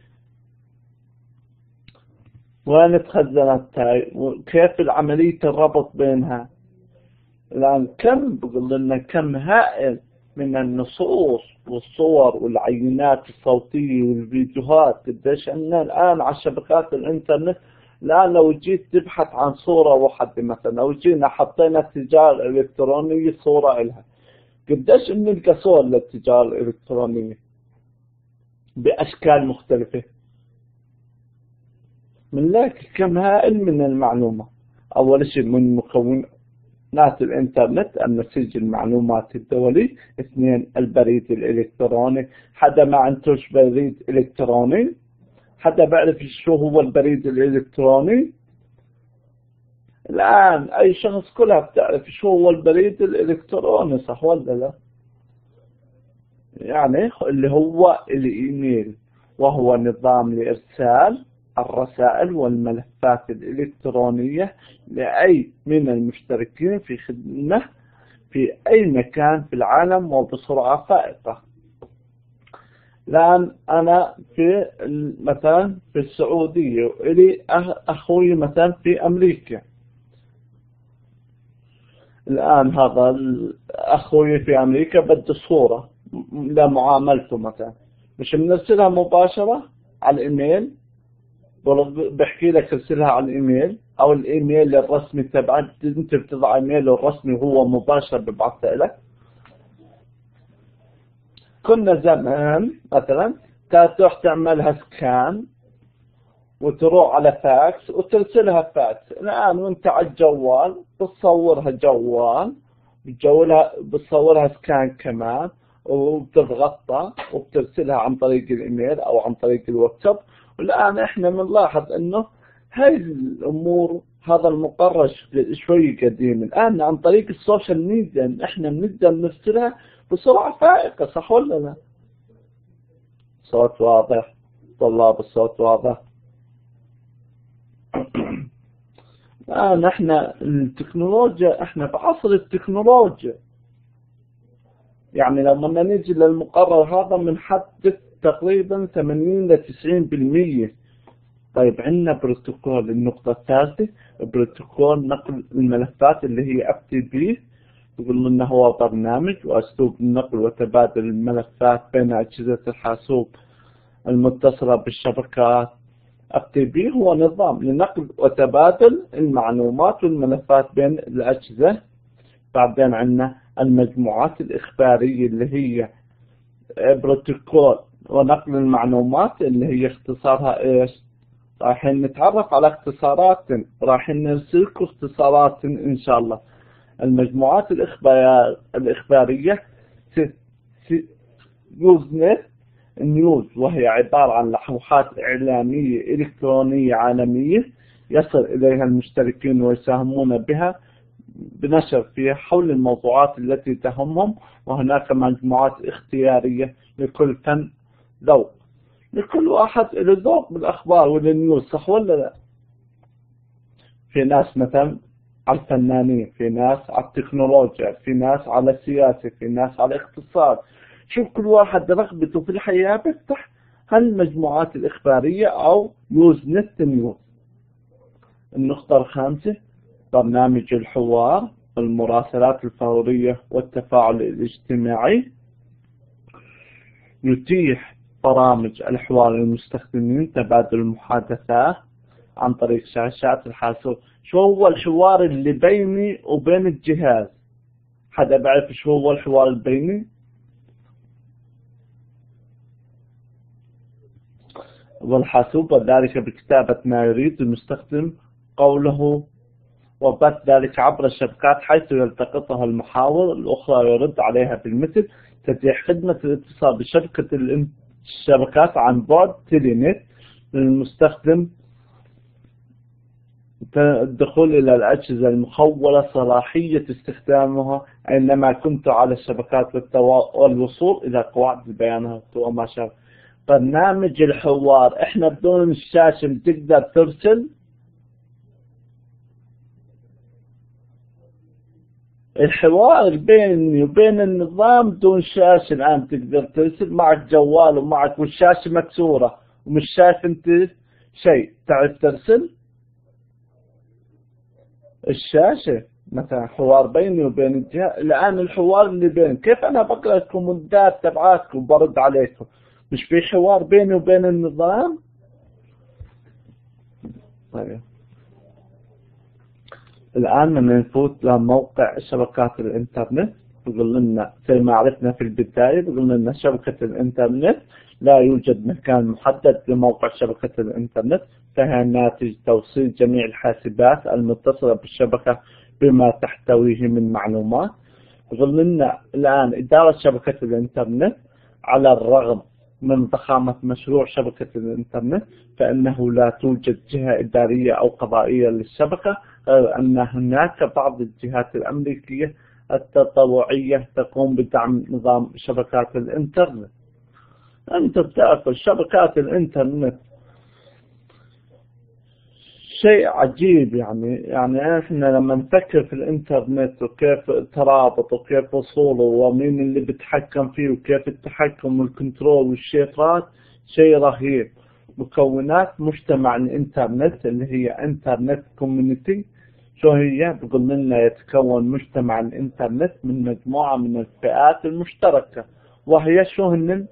Speaker 1: وين تخزنت هاي وكيف العملية الربط بينها. الآن كم بقول لنا كم هائل من النصوص والصور والعينات الصوتية والفيديوهات قديش عنا الآن على شبكات الإنترنت. الآن لو جيت تبحث عن صورة واحدة مثلا، لو جينا حطينا التجارة الإلكترونية صورة إلها، قديش بنلقى صور للتجارة الإلكترونية بأشكال مختلفة. من لك كم هائل من المعلومة. أول شيء من مكونات الإنترنت النسيج المعلومات الدولي. اثنين البريد الإلكتروني. حدا ما عندوش بريد إلكتروني؟ حدا بعرف شو هو البريد الإلكتروني؟ الآن أي شخص كلها بتعرف شو هو البريد الإلكتروني، صح ولا لا؟ يعني اللي هو الإيميل، وهو نظام لإرسال الرسائل والملفات الإلكترونية لأي من المشتركين في خدمة في أي مكان في العالم وبسرعة فائقة. الآن أنا في مثلا في السعودية وإلي أخوي مثلا في أمريكا. الآن هذا أخوي في أمريكا بدي صورة لمعاملته مثلا، مش بنرسلها مباشرة على الإيميل، بحكي لك ارسلها على الإيميل أو الإيميل الرسمي تبعك، أنت بتضع إيميله الرسمي وهو مباشر ببعثها لك. كنا زمان مثلا تروح تعملها سكان وتروح على فاكس وترسلها فاكس. الآن وانت على الجوال بتصورها جوال، بتجولها بتصورها سكان كمان وبتضغطها وبترسلها عن طريق الإيميل أو عن طريق الواتساب. والآن احنا بنلاحظ انه هاي الامور هذا المقرر شوي قديم. الآن عن طريق السوشيال ميديا احنا بنقدر نرسلها بسرعة فائقة، صح ولا لا؟ صوت واضح طلاب، الصوت واضح. الآن احنا التكنولوجيا، احنا في عصر التكنولوجيا. يعني لما نيجي للمقرر هذا بنحدد تقريبا ثمانين إلى تسعين بالمئة طيب عندنا بروتوكول النقطة الثالثة، بروتوكول نقل الملفات اللي هي اف تي بي. يقول لنا هو برنامج واسلوب النقل وتبادل الملفات بين اجهزة الحاسوب المتصلة بالشبكات. اف تي بي هو نظام لنقل وتبادل المعلومات والملفات بين الاجهزة. بعدين عندنا المجموعات الإخبارية اللي هي بروتوكول ونقل المعلومات اللي هي اختصارها ايش؟ رايحين نتعرف على اختصارات، رايحين نرسلكم اختصارات ان شاء الله. المجموعات الإخبار الإخبارية يوز نت نيوز، وهي عبارة عن لوحات إعلامية إلكترونية عالمية يصل إليها المشتركين ويساهمون بها بنشر فيها حول الموضوعات التي تهمهم. وهناك مجموعات اختيارية لكل فن ذوق، لكل واحد له ذوق بالأخبار والنيوز، صح ولا لا؟ في ناس مثلا على الفنانين، في ناس على التكنولوجيا، في ناس على السياسة، في ناس على الاقتصاد. شوف كل واحد رغبته في الحياة بيفتح هالمجموعات الإخبارية أو يوز نت نيوز. النقطة الخامسة برنامج الحوار، المراسلات الفورية والتفاعل الاجتماعي. يتيح برامج الحوار للمستخدمين تبادل المحادثات عن طريق شاشات الحاسوب. شو هو الحوار اللي بيني وبين الجهاز؟ حدا بعرف شو هو الحوار البيني؟ والحاسوب وذلك بكتابة ما يريد المستخدم قوله وبث ذلك عبر الشبكات حيث يلتقطها المحاور الأخرى ويرد عليها بالمثل. تتيح خدمة الاتصال بشبكة الشبكات عن بعد تيلينت للمستخدم الدخول إلى الأجهزة المخولة صلاحية استخدامها أينما كنت على الشبكات والوصول إلى قواعد البيانات وما شابه. برنامج الحوار، إحنا بدون الشاشة بتقدر ترسل الحوار بيني وبين النظام بدون شاشة. الآن تقدر ترسل معك جوال ومعك والشاشة مكسورة ومش شايف أنت شيء، تعرف ترسل الشاشة مثلا حوار بيني وبين الجهة. الآن الحوار اللي بين كيف أنا بقرأ الكومنتات تبعاتكم وبرد عليكم؟ مش في حوار بيني وبين النظام؟ طيب الآن بدنا نفوت لموقع شبكات الإنترنت. بيقول لنا زي ما عرفنا في البداية، بيقول لنا شبكة الإنترنت لا يوجد مكان محدد لموقع شبكة الإنترنت، فهي ناتج توصيل جميع الحاسبات المتصلة بالشبكة بما تحتويه من معلومات. بيقول لنا الآن إدارة شبكة الإنترنت على الرغم من ضخامة مشروع شبكة الإنترنت فإنه لا توجد جهة إدارية أو قضائية للشبكة، غير أن هناك بعض الجهات الأمريكية التطوعية تقوم بدعم نظام شبكات الإنترنت. أنت بتأكل شبكات الإنترنت شيء عجيب. يعني يعني احنا لما نفكر في الانترنت وكيف ترابط وكيف وصوله ومين اللي بيتحكم فيه وكيف التحكم والكنترول والشفرات، شيء رهيب. مكونات مجتمع الانترنت اللي هي انترنت كوميونيتي، شو هي؟ بقول لنا يتكون مجتمع الانترنت من مجموعة من الفئات المشتركة، وهي شو هن؟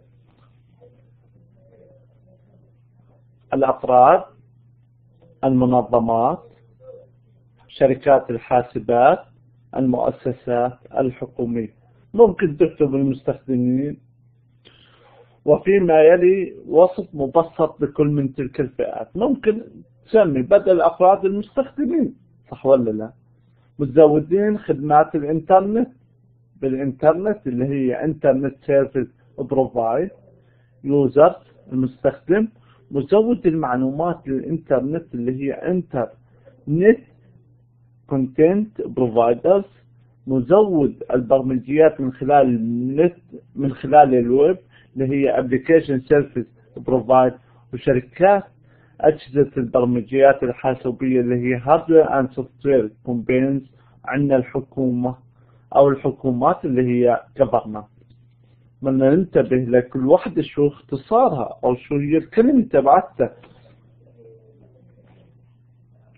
Speaker 1: الأفراد، المنظمات، شركات الحاسبات، المؤسسات الحكومية. ممكن تكتب المستخدمين، وفيما يلي وصف مبسط لكل من تلك الفئات. ممكن تسمي بدل أفراد المستخدمين، صح ولا لا؟ متزودين خدمات الإنترنت بالإنترنت اللي هي إنترنت سيرفيس بروفايد يوزر المستخدم. مزود المعلومات للإنترنت اللي هي انترنت كونتنت بروفايدرز. مزود البرمجيات من خلال النت من خلال الويب اللي هي ابلكيشن سيرفيس بروفايد. وشركات أجهزة البرمجيات الحاسوبية اللي هي هاردوير اند سوفت وير كومبينز. عندنا الحكومة أو الحكومات اللي هي government. بدنا ننتبه لكل واحدة شو اختصارها أو شو هي الكلمة تبعتها.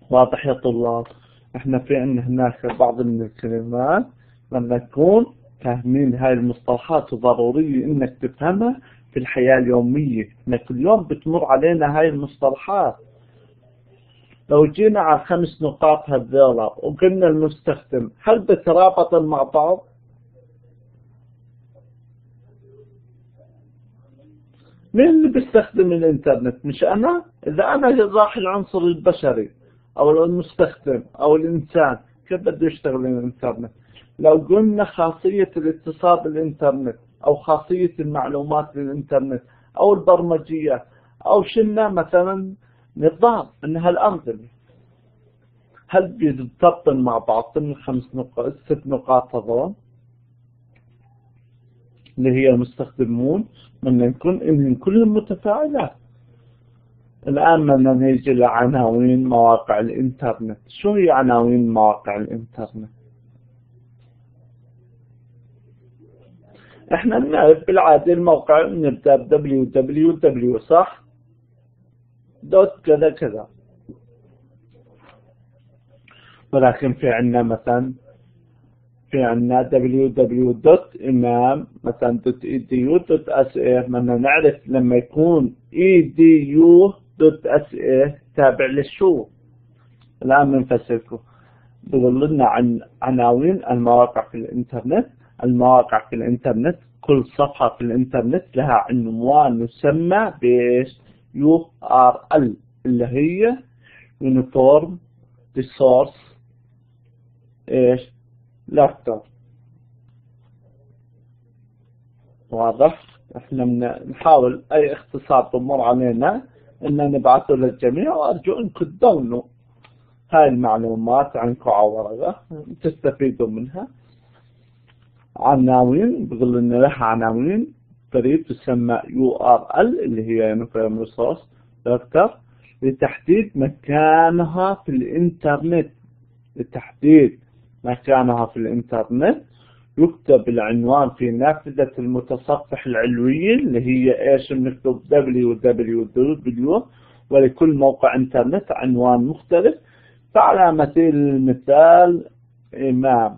Speaker 1: واضح يا طلاب؟ احنا في عندنا هناك بعض من الكلمات لما نكون فاهمين هاي المصطلحات وضروري انك تفهمها في الحياة اليومية. احنا كل يوم بتمر علينا هاي المصطلحات. لو جينا على الخمس نقاط هذولا وقلنا المستخدم، هل بترابط مع بعض؟ مين اللي بيستخدم الانترنت؟ مش انا؟ اذا انا راح العنصر البشري او المستخدم او الانسان، كيف بده يشتغل الانترنت؟ لو قلنا خاصية الاتصال بالانترنت او خاصية المعلومات للانترنت او البرمجية او شلنا مثلا نظام ان هالانظمة، هل بيرتبطن مع بعض ضمن الخمس نقاط الست نقاط هذول اللي هي المستخدمون؟ بدنا نكون إنهم كلهم متفاعلات. الآن بدنا نيجي لعناوين مواقع الإنترنت. شو هي عناوين مواقع الإنترنت؟ إحنا بنعرف بالعادة الموقع نبدأ ب دبليو دبليو دبليو صح؟ دوت كذا كذا. ولكن في عندنا مثلا في عندنا دبليو دبليو دوت إمام مثلا دوت إي دي يو دوت إس إيه. بدنا نعرف لما يكون إي دي يو دوت إس إيه تابع للشو. الآن بنفسركم. بيقول لنا عن عناوين المواقع في الإنترنت. المواقع في الإنترنت كل صفحة في الإنترنت لها عنوان يسمى بإيش؟ يو آر إل اللي هي Uniform Resource إيش؟ لافتر. واضح؟ احنا نحاول اي اختصار بمر علينا ان نبعثه للجميع، وارجو انكم تدونوا هاي المعلومات عندكم على ورقة تستفيدوا منها. عناوين بيقول لنا لها عناوين بريد تسمى يو آر إل اللي هي Uniform Resource Lecture لتحديد مكانها في الانترنت. لتحديد مكانها في الانترنت يكتب العنوان في نافذة المتصفح العلوية اللي هي ايش؟ بنكتب دبليو دبليو دبليو ولكل موقع انترنت عنوان مختلف. فعلى مثيل المثال إمام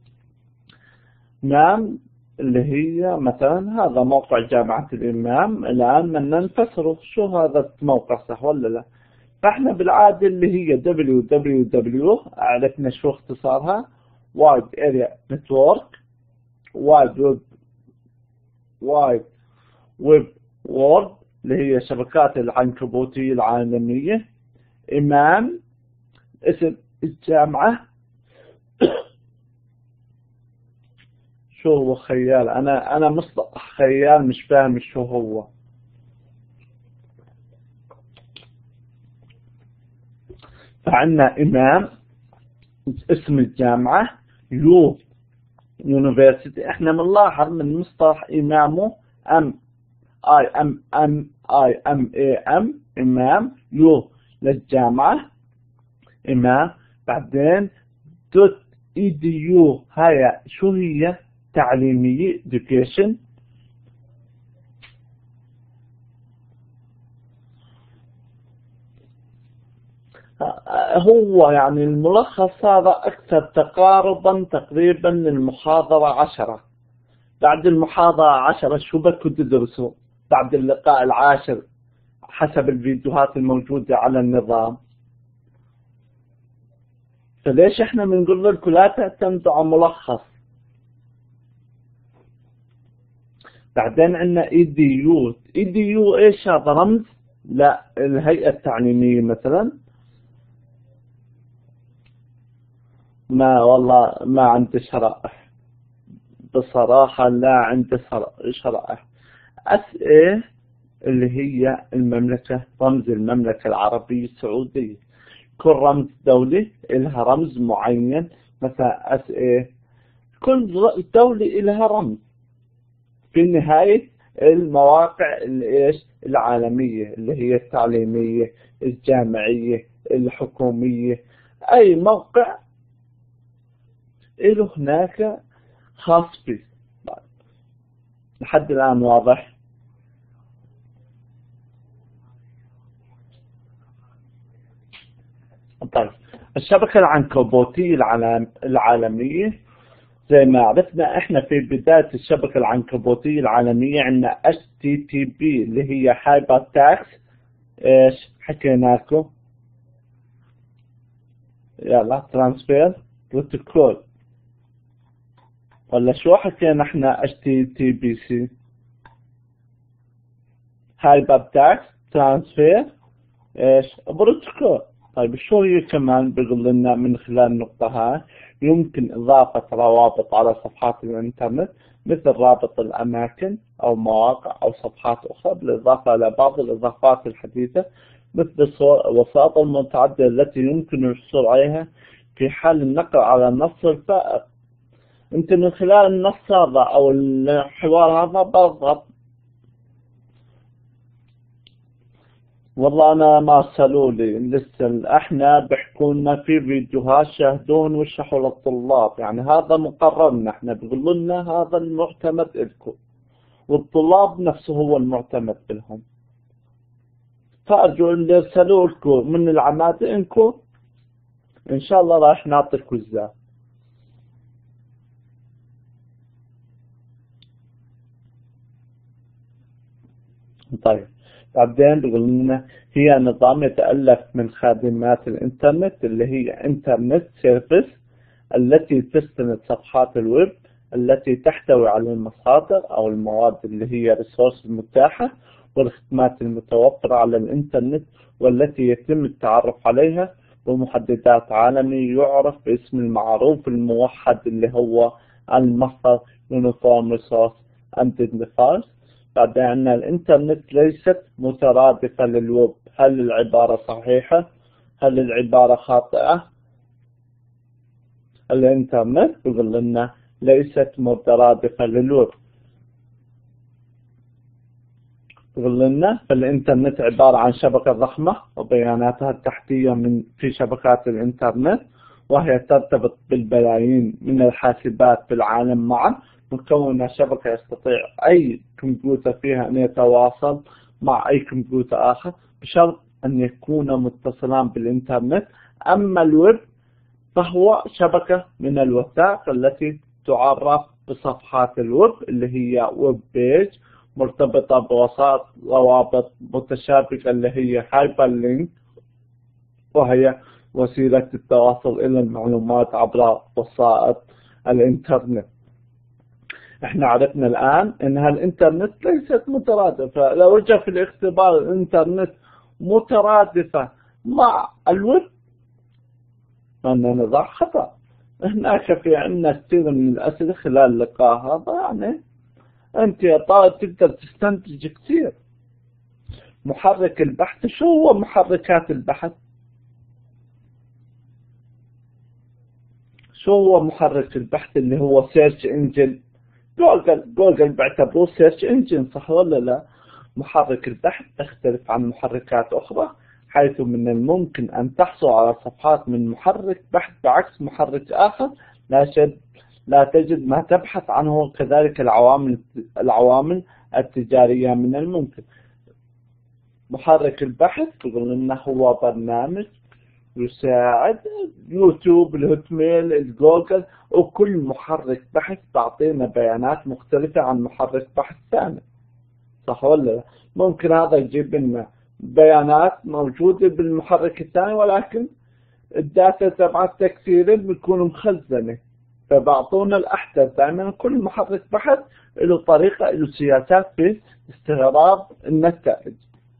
Speaker 1: إمام اللي هي مثلا هذا موقع جامعة الإمام. الآن بدنا نفسره شو هذا الموقع صح ولا لا؟ فاحنا بالعادة اللي هي دبليو دبليو دبليو عرفنا شو اختصارها وايد اريا نتورك وايد ويب وايد ويب وورد اللي هي شبكات العنكبوتية العالمية. إمام اسم الجامعة. شو هو خيال؟ أنا أنا مصطلح خيال مش فاهم شو هو. فعندنا إمام اسم الجامعة يو يونيفرسيتي. احنا بنلاحظ من مصطلح إمامه أم اي ام ام اي ام اي ام إمام يو للجامعة إمام. بعدين دوت اي دي يو هاي شو هي؟ تعليمية education. هو يعني الملخص هذا أكثر تقاربا تقريبا للمحاضرة عشرة. بعد المحاضرة عشرة شو بدكم تدرسوا بعد اللقاء العاشر حسب الفيديوهات الموجودة على النظام؟ فليش احنا بنقول لكم لا تعتمدوا على ملخص؟ بعدين عندنا اي دي يو. اي دي يو ايش هذا؟ رمز؟ لا، الهيئة التعليمية مثلا. ما والله ما عندي شرائح بصراحة، لا عندي شرائح. اس ايه اللي هي المملكة، رمز المملكة العربية السعودية. كل رمز دولي لها رمز معين. مثلا اس ايه كل دولة لها رمز. في النهاية المواقع اللي ايش؟ العالمية اللي هي التعليمية الجامعية الحكومية. اي موقع له هناك خاص به. لحد الآن واضح؟ طيب الشبكة العنكبوتية العالم العالمية زي ما عرفنا احنا في بداية الشبكة العنكبوتية العالمية عندنا إتش تي تي بي اللي هي هايبر تاكس. ايش حكينا لكم؟ يلا ترانسفير بروتوكول، ولا شو حكينا احنا؟ إتش تي تي بي سي هايبر تاكس ترانسفير ايش بروتوكول. طيب شو هي كمان؟ بيقول لنا من خلال النقطة هاي يمكن إضافة روابط على صفحات الإنترنت مثل رابط الأماكن أو مواقع أو صفحات أخرى، بالإضافة إلى بعض الإضافات الحديثة مثل الوسائط المتعددة التي يمكن الحصول عليها في حال النقر على النص الفائق. أنت من خلال النص هذا أو الحوار هذا بضغط. والله أنا ما أرسلوا لي لسه، إحنا بيحكوا لنا في فيديوهات شاهدون وشرحوا للطلاب، يعني هذا مقررنا، إحنا بيقولوا لنا هذا المعتمد لكم، والطلاب نفسه هو المعتمد لهم. فأرجو اللي أرسلوا لكم من العمادة إنكم إن شاء الله راح نعطي كويزات. طيب بعدين بيقول لنا هي نظام يتألف من خادمات الإنترنت اللي هي إنترنت سيرفيس التي تستند صفحات الويب التي تحتوي على المصادر أو المواد اللي هي ريسورس المتاحة والخدمات المتوفرة على الإنترنت والتي يتم التعرف عليها بمحددات عالمي يعرف باسم المعروف الموحد اللي هو المصدر Uniform Resource Identifiers. بعدين عندنا الإنترنت ليست مترادفة للويب. هل العبارة صحيحة؟ هل العبارة خاطئة؟ الإنترنت بيقول لنا ليست مترادفة للويب. بيقول لنا فالإنترنت عبارة عن شبكة ضخمة وبياناتها التحتية من في شبكات الإنترنت، وهي ترتبط بالبلايين من الحاسبات في العالم معا، مكونة شبكة يستطيع أي كمبيوتر فيها أن يتواصل مع أي كمبيوتر آخر بشرط أن يكون متصلان بالإنترنت. أما الويب فهو شبكة من الوثائق التي تعرف بصفحات الويب اللي هي ويب بيج مرتبطة بوسائط روابط متشابكة اللي هي هايبر لينك، وهي وسيلة التواصل إلى المعلومات عبر وسائط الإنترنت. احنا عرفنا الآن انها الإنترنت ليست مترادفة. لو جاء في الاختبار الإنترنت مترادفة مع الويب فإننا نضع خطأ. هناك في عندنا كثير من الأسئلة خلال اللقاء هذا، يعني أنت يا طالب تقدر تستنتج كثير. محرك البحث، شو هو محركات البحث؟ شو هو محرك البحث اللي هو سيرش انجن؟ جوجل جوجل بيعتبروه سيرش انجن، صح ولا لا؟ محرك البحث تختلف عن محركات أخرى، حيث من الممكن أن تحصل على صفحات من محرك بحث بعكس محرك آخر لا شد لا تجد ما تبحث عنه. كذلك العوامل العوامل التجارية من الممكن. محرك البحث يقول لنا هو برنامج يساعد يوتيوب، الهوت ميل، الجوجل، وكل محرك بحث تعطينا بيانات مختلفة عن محرك بحث ثاني، صح ولا لا؟ ممكن هذا يجيب لنا بيانات موجودة بالمحرك الثاني ولكن الداتا تبعت كثيرا بتكون مخزنة، فبعطونا الأحدث. دائما كل محرك بحث له طريقة، له سياسات في استعراض النتائج.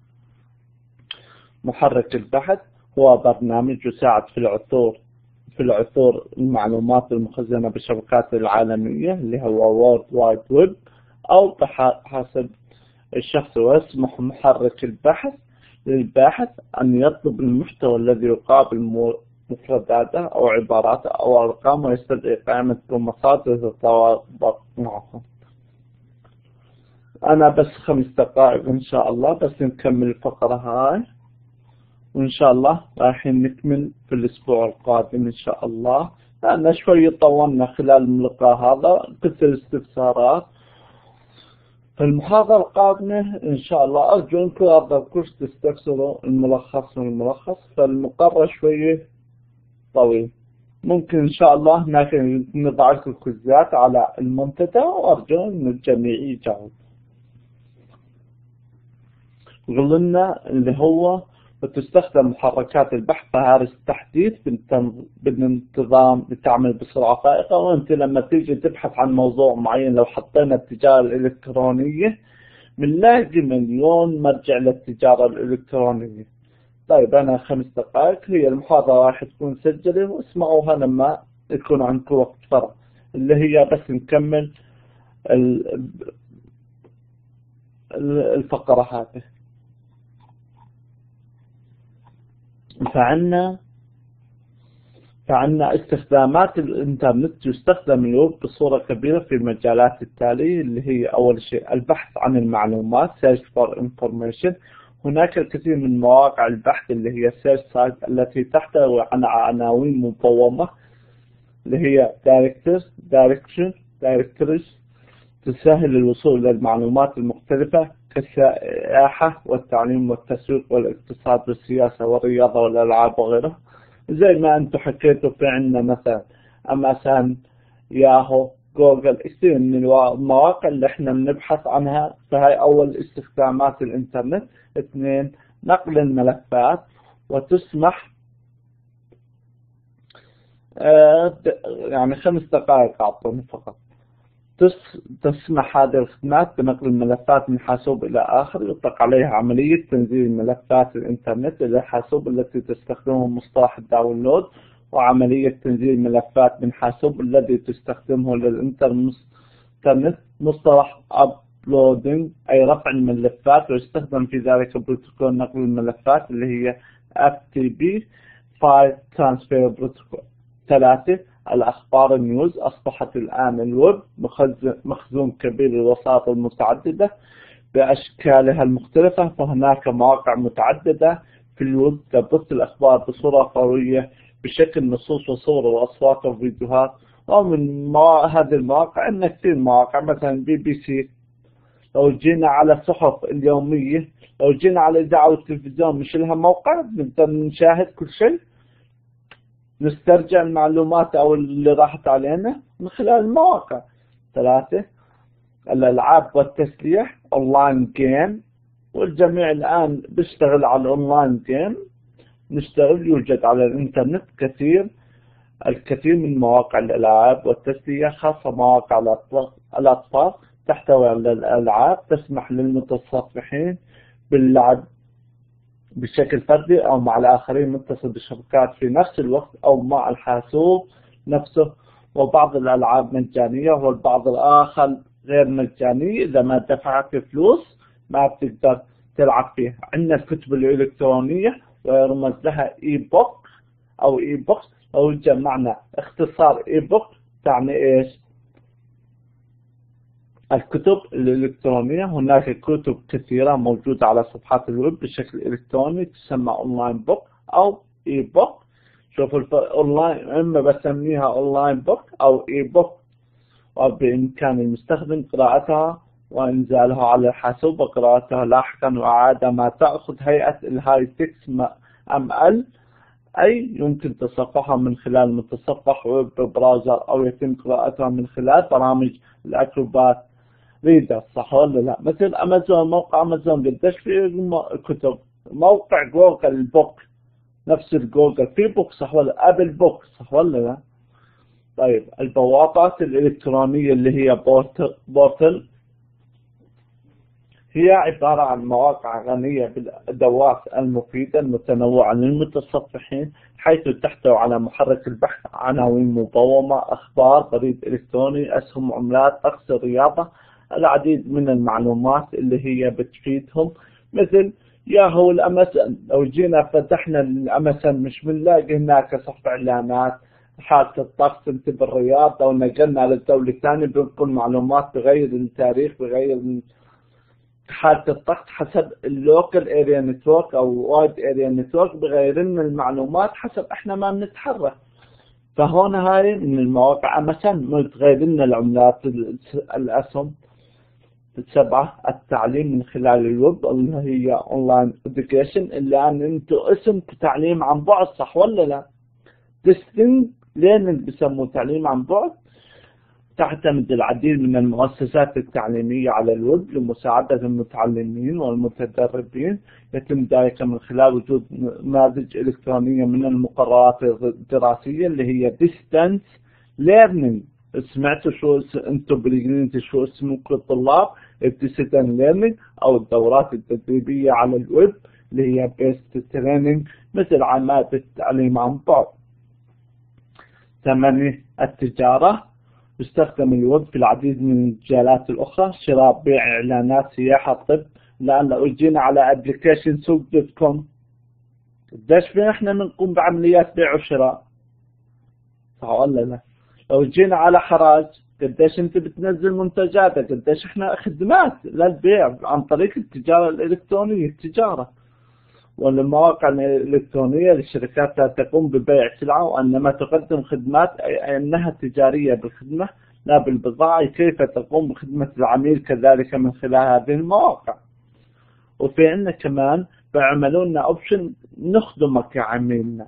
Speaker 1: محرك البحث هو برنامج يساعد في العثور في العثور المعلومات المخزنة بالشبكات العالمية اللي هو وورد وايد ويب، أو بحسب الشخص، ويسمح محرك البحث للباحث أن يطلب المحتوى الذي يقابل مفرداته أو عباراته أو أرقام ويستدعي قائمة بمصادر تتطابق معه. أنا بس خمس دقائق إن شاء الله بس نكمل الفقرة هاي، وإن شاء الله رايحين نكمل في الأسبوع القادم إن شاء الله، لأن شوي طولنا خلال اللقاء هذا كثر استفسارات. في المحاضرة القادمة إن شاء الله أرجو أنكم هذا الكورس تستفسروا الملخص من الملخص، فالمقرر شوية طويل. ممكن إن شاء الله هناك نضع لكم كويزات على المنتدى، وأرجو إن الجميع يجاوب. قلنا اللي هو بتستخدم محركات البحث فهارس التحديث بالانتظام بتعمل بسرعة فائقة. وأنت لما تيجي تبحث عن موضوع معين، لو حطينا التجارة الإلكترونية بنلاقي مليون مرجع للتجارة الإلكترونية. طيب أنا خمس دقائق هي المحاضرة راح تكون مسجلة، واسمعوها لما يكون عندكم وقت فراغ، اللي هي بس نكمل الفقرة هذه. فعنا فعنا استخدامات الإنترنت. يستخدم الويب بصورة كبيرة في المجالات التالية، اللي هي أول شيء البحث عن المعلومات search for information. هناك الكثير من مواقع البحث اللي هي search site التي تحتوي على عناوين مبومة، اللي هي directors direction directories تسهل الوصول للمعلومات المختلفة كالسياحة والتعليم والتسويق والاقتصاد والسياسة والرياضة والألعاب وغيرها. زي ما أنتم حكيتوا في عندنا مثلا أمازون، ياهو، جوجل، كثير من المواقع اللي احنا بنبحث عنها. فهي أول استخدامات الإنترنت. اثنين، نقل الملفات. وتسمح آه يعني خمس دقائق أعطوني فقط. تسمح هذه الخدمات بنقل الملفات من حاسوب إلى آخر. يطلق عليها عملية تنزيل ملفات الإنترنت إلى الحاسوب التي تستخدمه مصطلح الداونلود، وعملية تنزيل ملفات من حاسوب الذي تستخدمه للإنترنت مصطلح uploading أي رفع الملفات. ويستخدم في ذلك بروتوكول نقل الملفات اللي هي إف تي بي File Transfer Protocol. ثلاثة، الأخبار النيوز. أصبحت الآن الويب مخزون كبير للوسائط المتعددة بأشكالها المختلفة. فهناك مواقع متعددة في الويب تبث الأخبار بصورة فورية بشكل نصوص وصور وأصوات وفيديوهات. ومن هذه المواقع عندنا كثير مواقع، مثلا بي بي سي. لو جينا على الصحف اليومية، لو جينا على الإذاعة والتلفزيون، مش لها موقع نقدر نشاهد كل شيء، نسترجع المعلومات أو اللي راحت علينا من خلال المواقع. ثلاثة، الألعاب والتسلية أونلاين جيم. والجميع الآن بيشتغل على الأونلاين جيم. نشتغل يوجد على الإنترنت كثير الكثير من مواقع الألعاب والتسلية، خاصة مواقع الأطفال تحتوي على الألعاب تسمح للمتصفحين باللعب بشكل فردي أو مع الآخرين متصل بشبكات في نفس الوقت أو مع الحاسوب نفسه. وبعض الألعاب مجانية والبعض الآخر غير مجاني. إذا ما دفعت فلوس ما بتقدر تلعب فيها. عندنا الكتب الإلكترونية ويرمز لها إي بوك أو إي بوكس. لو جمعنا اختصار إي بوك تعني إيش؟ الكتب الإلكترونية. هناك كتب كثيرة موجودة على صفحات الويب بشكل إلكتروني تسمى أونلاين بوك أو إي بوك. شوفوا الأونلاين، إما بسميها أونلاين بوك أو إي بوك. وبإمكان المستخدم قراءتها وإنزالها على الحاسوب وقراءتها لاحقا وإعادة ما تأخذ هيئة الهاي تكست أم إل، أي يمكن تصفحها من خلال متصفح ويب براوزر أو يتم قراءتها من خلال برامج الأكروبات ريدر. صح ولا لا؟ مثل أمازون، موقع أمازون قديش في كتب. موقع جوجل بوك نفس الجوجل في بوك، صح ولا؟ أبل بوك، صح ولا لا؟ طيب البوابات الإلكترونية اللي هي بورتل هي عبارة عن مواقع غنية بالأدوات المفيدة المتنوعة للمتصفحين، حيث تحتوي على محرك البحث، عناوين مبومة، أخبار، بريد إلكتروني، أسهم، عملات، طقس، الرياضة، العديد من المعلومات اللي هي بتفيدهم مثل ياهو الأمازون. لو جينا فتحنا الأمازون مش بنلاقي هناك صفحة إعلانات، حالة الطقس انت بالرياض. لو نقلنا للدولة الثانية بنقول معلومات بغير التاريخ بغير حالة الطقس حسب اللوكال اريا نتورك او وايد اريا نتورك، بغير لنا المعلومات حسب احنا ما بنتحرك. فهون هاي من المواقع مثلا بتغير لنا العملات، الاسهم. سبعة، التعليم من خلال الويب اللي هي اونلاين اديوكيشن، اللي ان انتو اسم تعليم عن بعد، صح ولا لا؟ distance learning بسموه تعليم عن بعد. تعتمد العديد من المؤسسات التعليمية على الويب لمساعدة المتعلمين والمتدربين. يتم ذلك من خلال وجود نماذج إلكترونية من المقررات الدراسية اللي هي distance learning. سمعتوا شو انتم بالانجليزي شو اسمكم الطلاب؟ distance learning او الدورات التدريبية على الويب اللي هي based training مثل عماد التعليم عن بعد. ثمانية التجارة. يستخدم الويب في العديد من المجالات الأخرى، شراء، بيع، إعلانات، سياحة، طب. الآن لو جينا على ابلكيشن سوق دوت كوم قديش فينا احنا بنقوم بعمليات بيع وشراء؟ صح ولا لا؟ لو جينا على حراج قديش انت بتنزل منتجاتك، قديش احنا خدمات للبيع عن طريق التجارة الإلكترونية التجارة. والمواقع الإلكترونية للشركات لا تقوم ببيع سلعة وإنما تقدم خدمات، أي أنها تجارية بالخدمة لا بالبضاعة. كيف تقوم بخدمة العميل كذلك من خلال هذه المواقع. وفي عندنا كمان بيعملوا لنا اوبشن نخدمك يا عميلنا.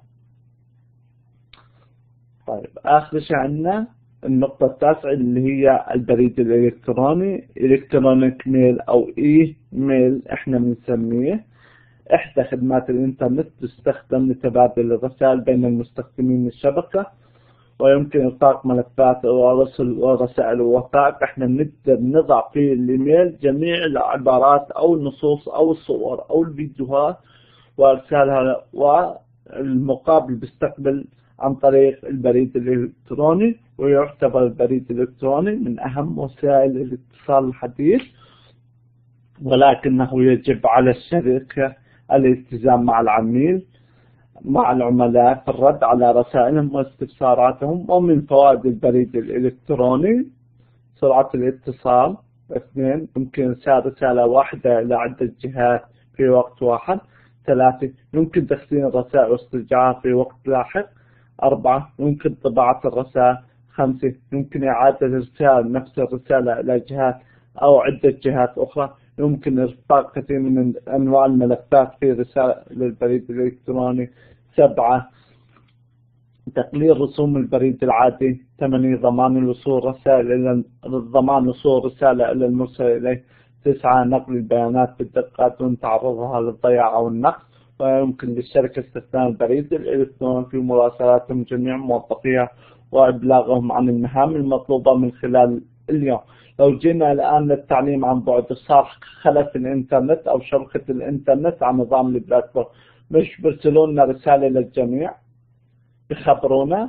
Speaker 1: طيب آخر شيء عندنا النقطة التاسعة اللي هي البريد الإلكتروني، إلكترونيك ميل أو إي ميل إحنا بنسميه. إحدى خدمات الإنترنت تستخدم لتبادل الرسائل بين المستخدمين الشبكة، ويمكن إطلاق ملفات ورسل ورسائل ووثائق. إحنا نقدر نضع في الإيميل جميع العبارات أو النصوص أو الصور أو الفيديوهات وإرسالها، والمقابل بيستقبل عن طريق البريد الإلكتروني. ويعتبر البريد الإلكتروني من أهم وسائل الاتصال الحديث، ولكنه يجب على الشركة الالتزام مع العميل مع العملاء في الرد على رسائلهم واستفساراتهم. ومن فوائد البريد الإلكتروني سرعة الاتصال. اثنين، يمكن إرسال رسالة واحدة إلى عدة جهات في وقت واحد. ثلاثة، يمكن تخزين الرسائل واسترجاعها في وقت لاحق. أربعة، يمكن طباعة الرسائل. خمسة، يمكن إعادة إرسال نفس الرسالة إلى جهات أو عدة جهات أخرى. يمكن إرفاق كثير من أنواع الملفات في رسالة للبريد الإلكتروني. سبعة، تقليل رسوم البريد العادي. ثمانية، ضمان الوصول رسائل إلى ضمان وصول رسالة إلى المرسل إليه. تسعة، نقل البيانات بالدقة دون تعرضها للضياع أو النقص. ويمكن للشركة استخدام البريد الإلكتروني في مراسلاتهم جميع موظفيها وإبلاغهم عن المهام المطلوبة من خلال اليوم. لو جينا الآن للتعليم عن بعد، صار خلف الإنترنت أو شبكة الإنترنت عن نظام البلاك بورد، مش برسلوا لنا رسالة للجميع يخبرونا؟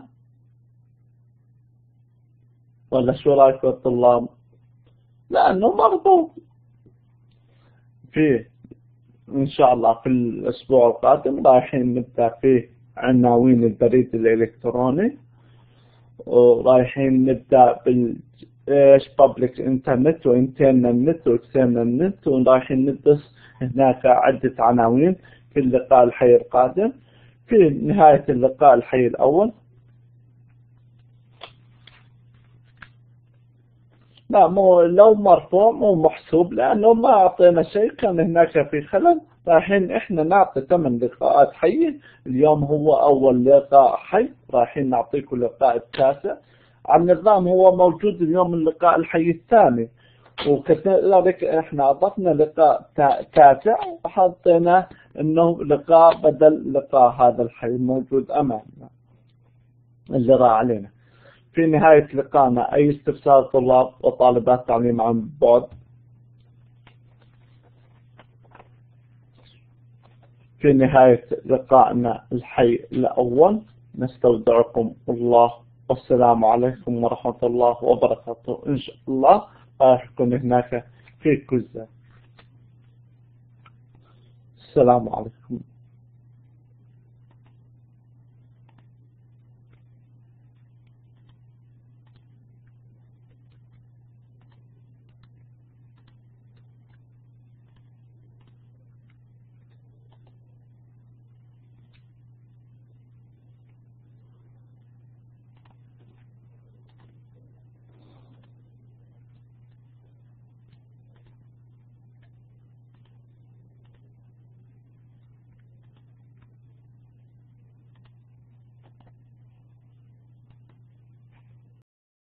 Speaker 1: ولا شو رأيكم الطلاب؟ لأنه مربوط فيه. إن شاء الله في الأسبوع القادم رايحين نبدأ فيه عناوين البريد الإلكتروني، ورايحين نبدأ بال ايش بابليك انترنت وانترنال نت واكسترنال نت، ورايحين ندرس هناك عدة عناوين في اللقاء الحي القادم. في نهاية اللقاء الحي الأول لا مو لو مرفوع مو محسوب لأنه ما أعطينا شيء، كان هناك في خلل. رايحين إحنا نعطي ثمان لقاءات حية. اليوم هو أول لقاء حي، رايحين نعطيكم اللقاء التاسع. عن النظام هو موجود اليوم اللقاء الحي الثاني، وكذلك إحنا أضفنا لقاء تاسع وحطينا إنه لقاء بدل لقاء هذا الحي موجود أمامنا اللي راح علينا. في نهاية لقائنا أي استفسار طلاب وطالبات تعليم عن بعد؟ في نهاية لقائنا الحي الأول نستودعكم الله، والسلام عليكم ورحمة الله وبركاته. إن شاء الله راح يكون هناك في كويز. السلام عليكم.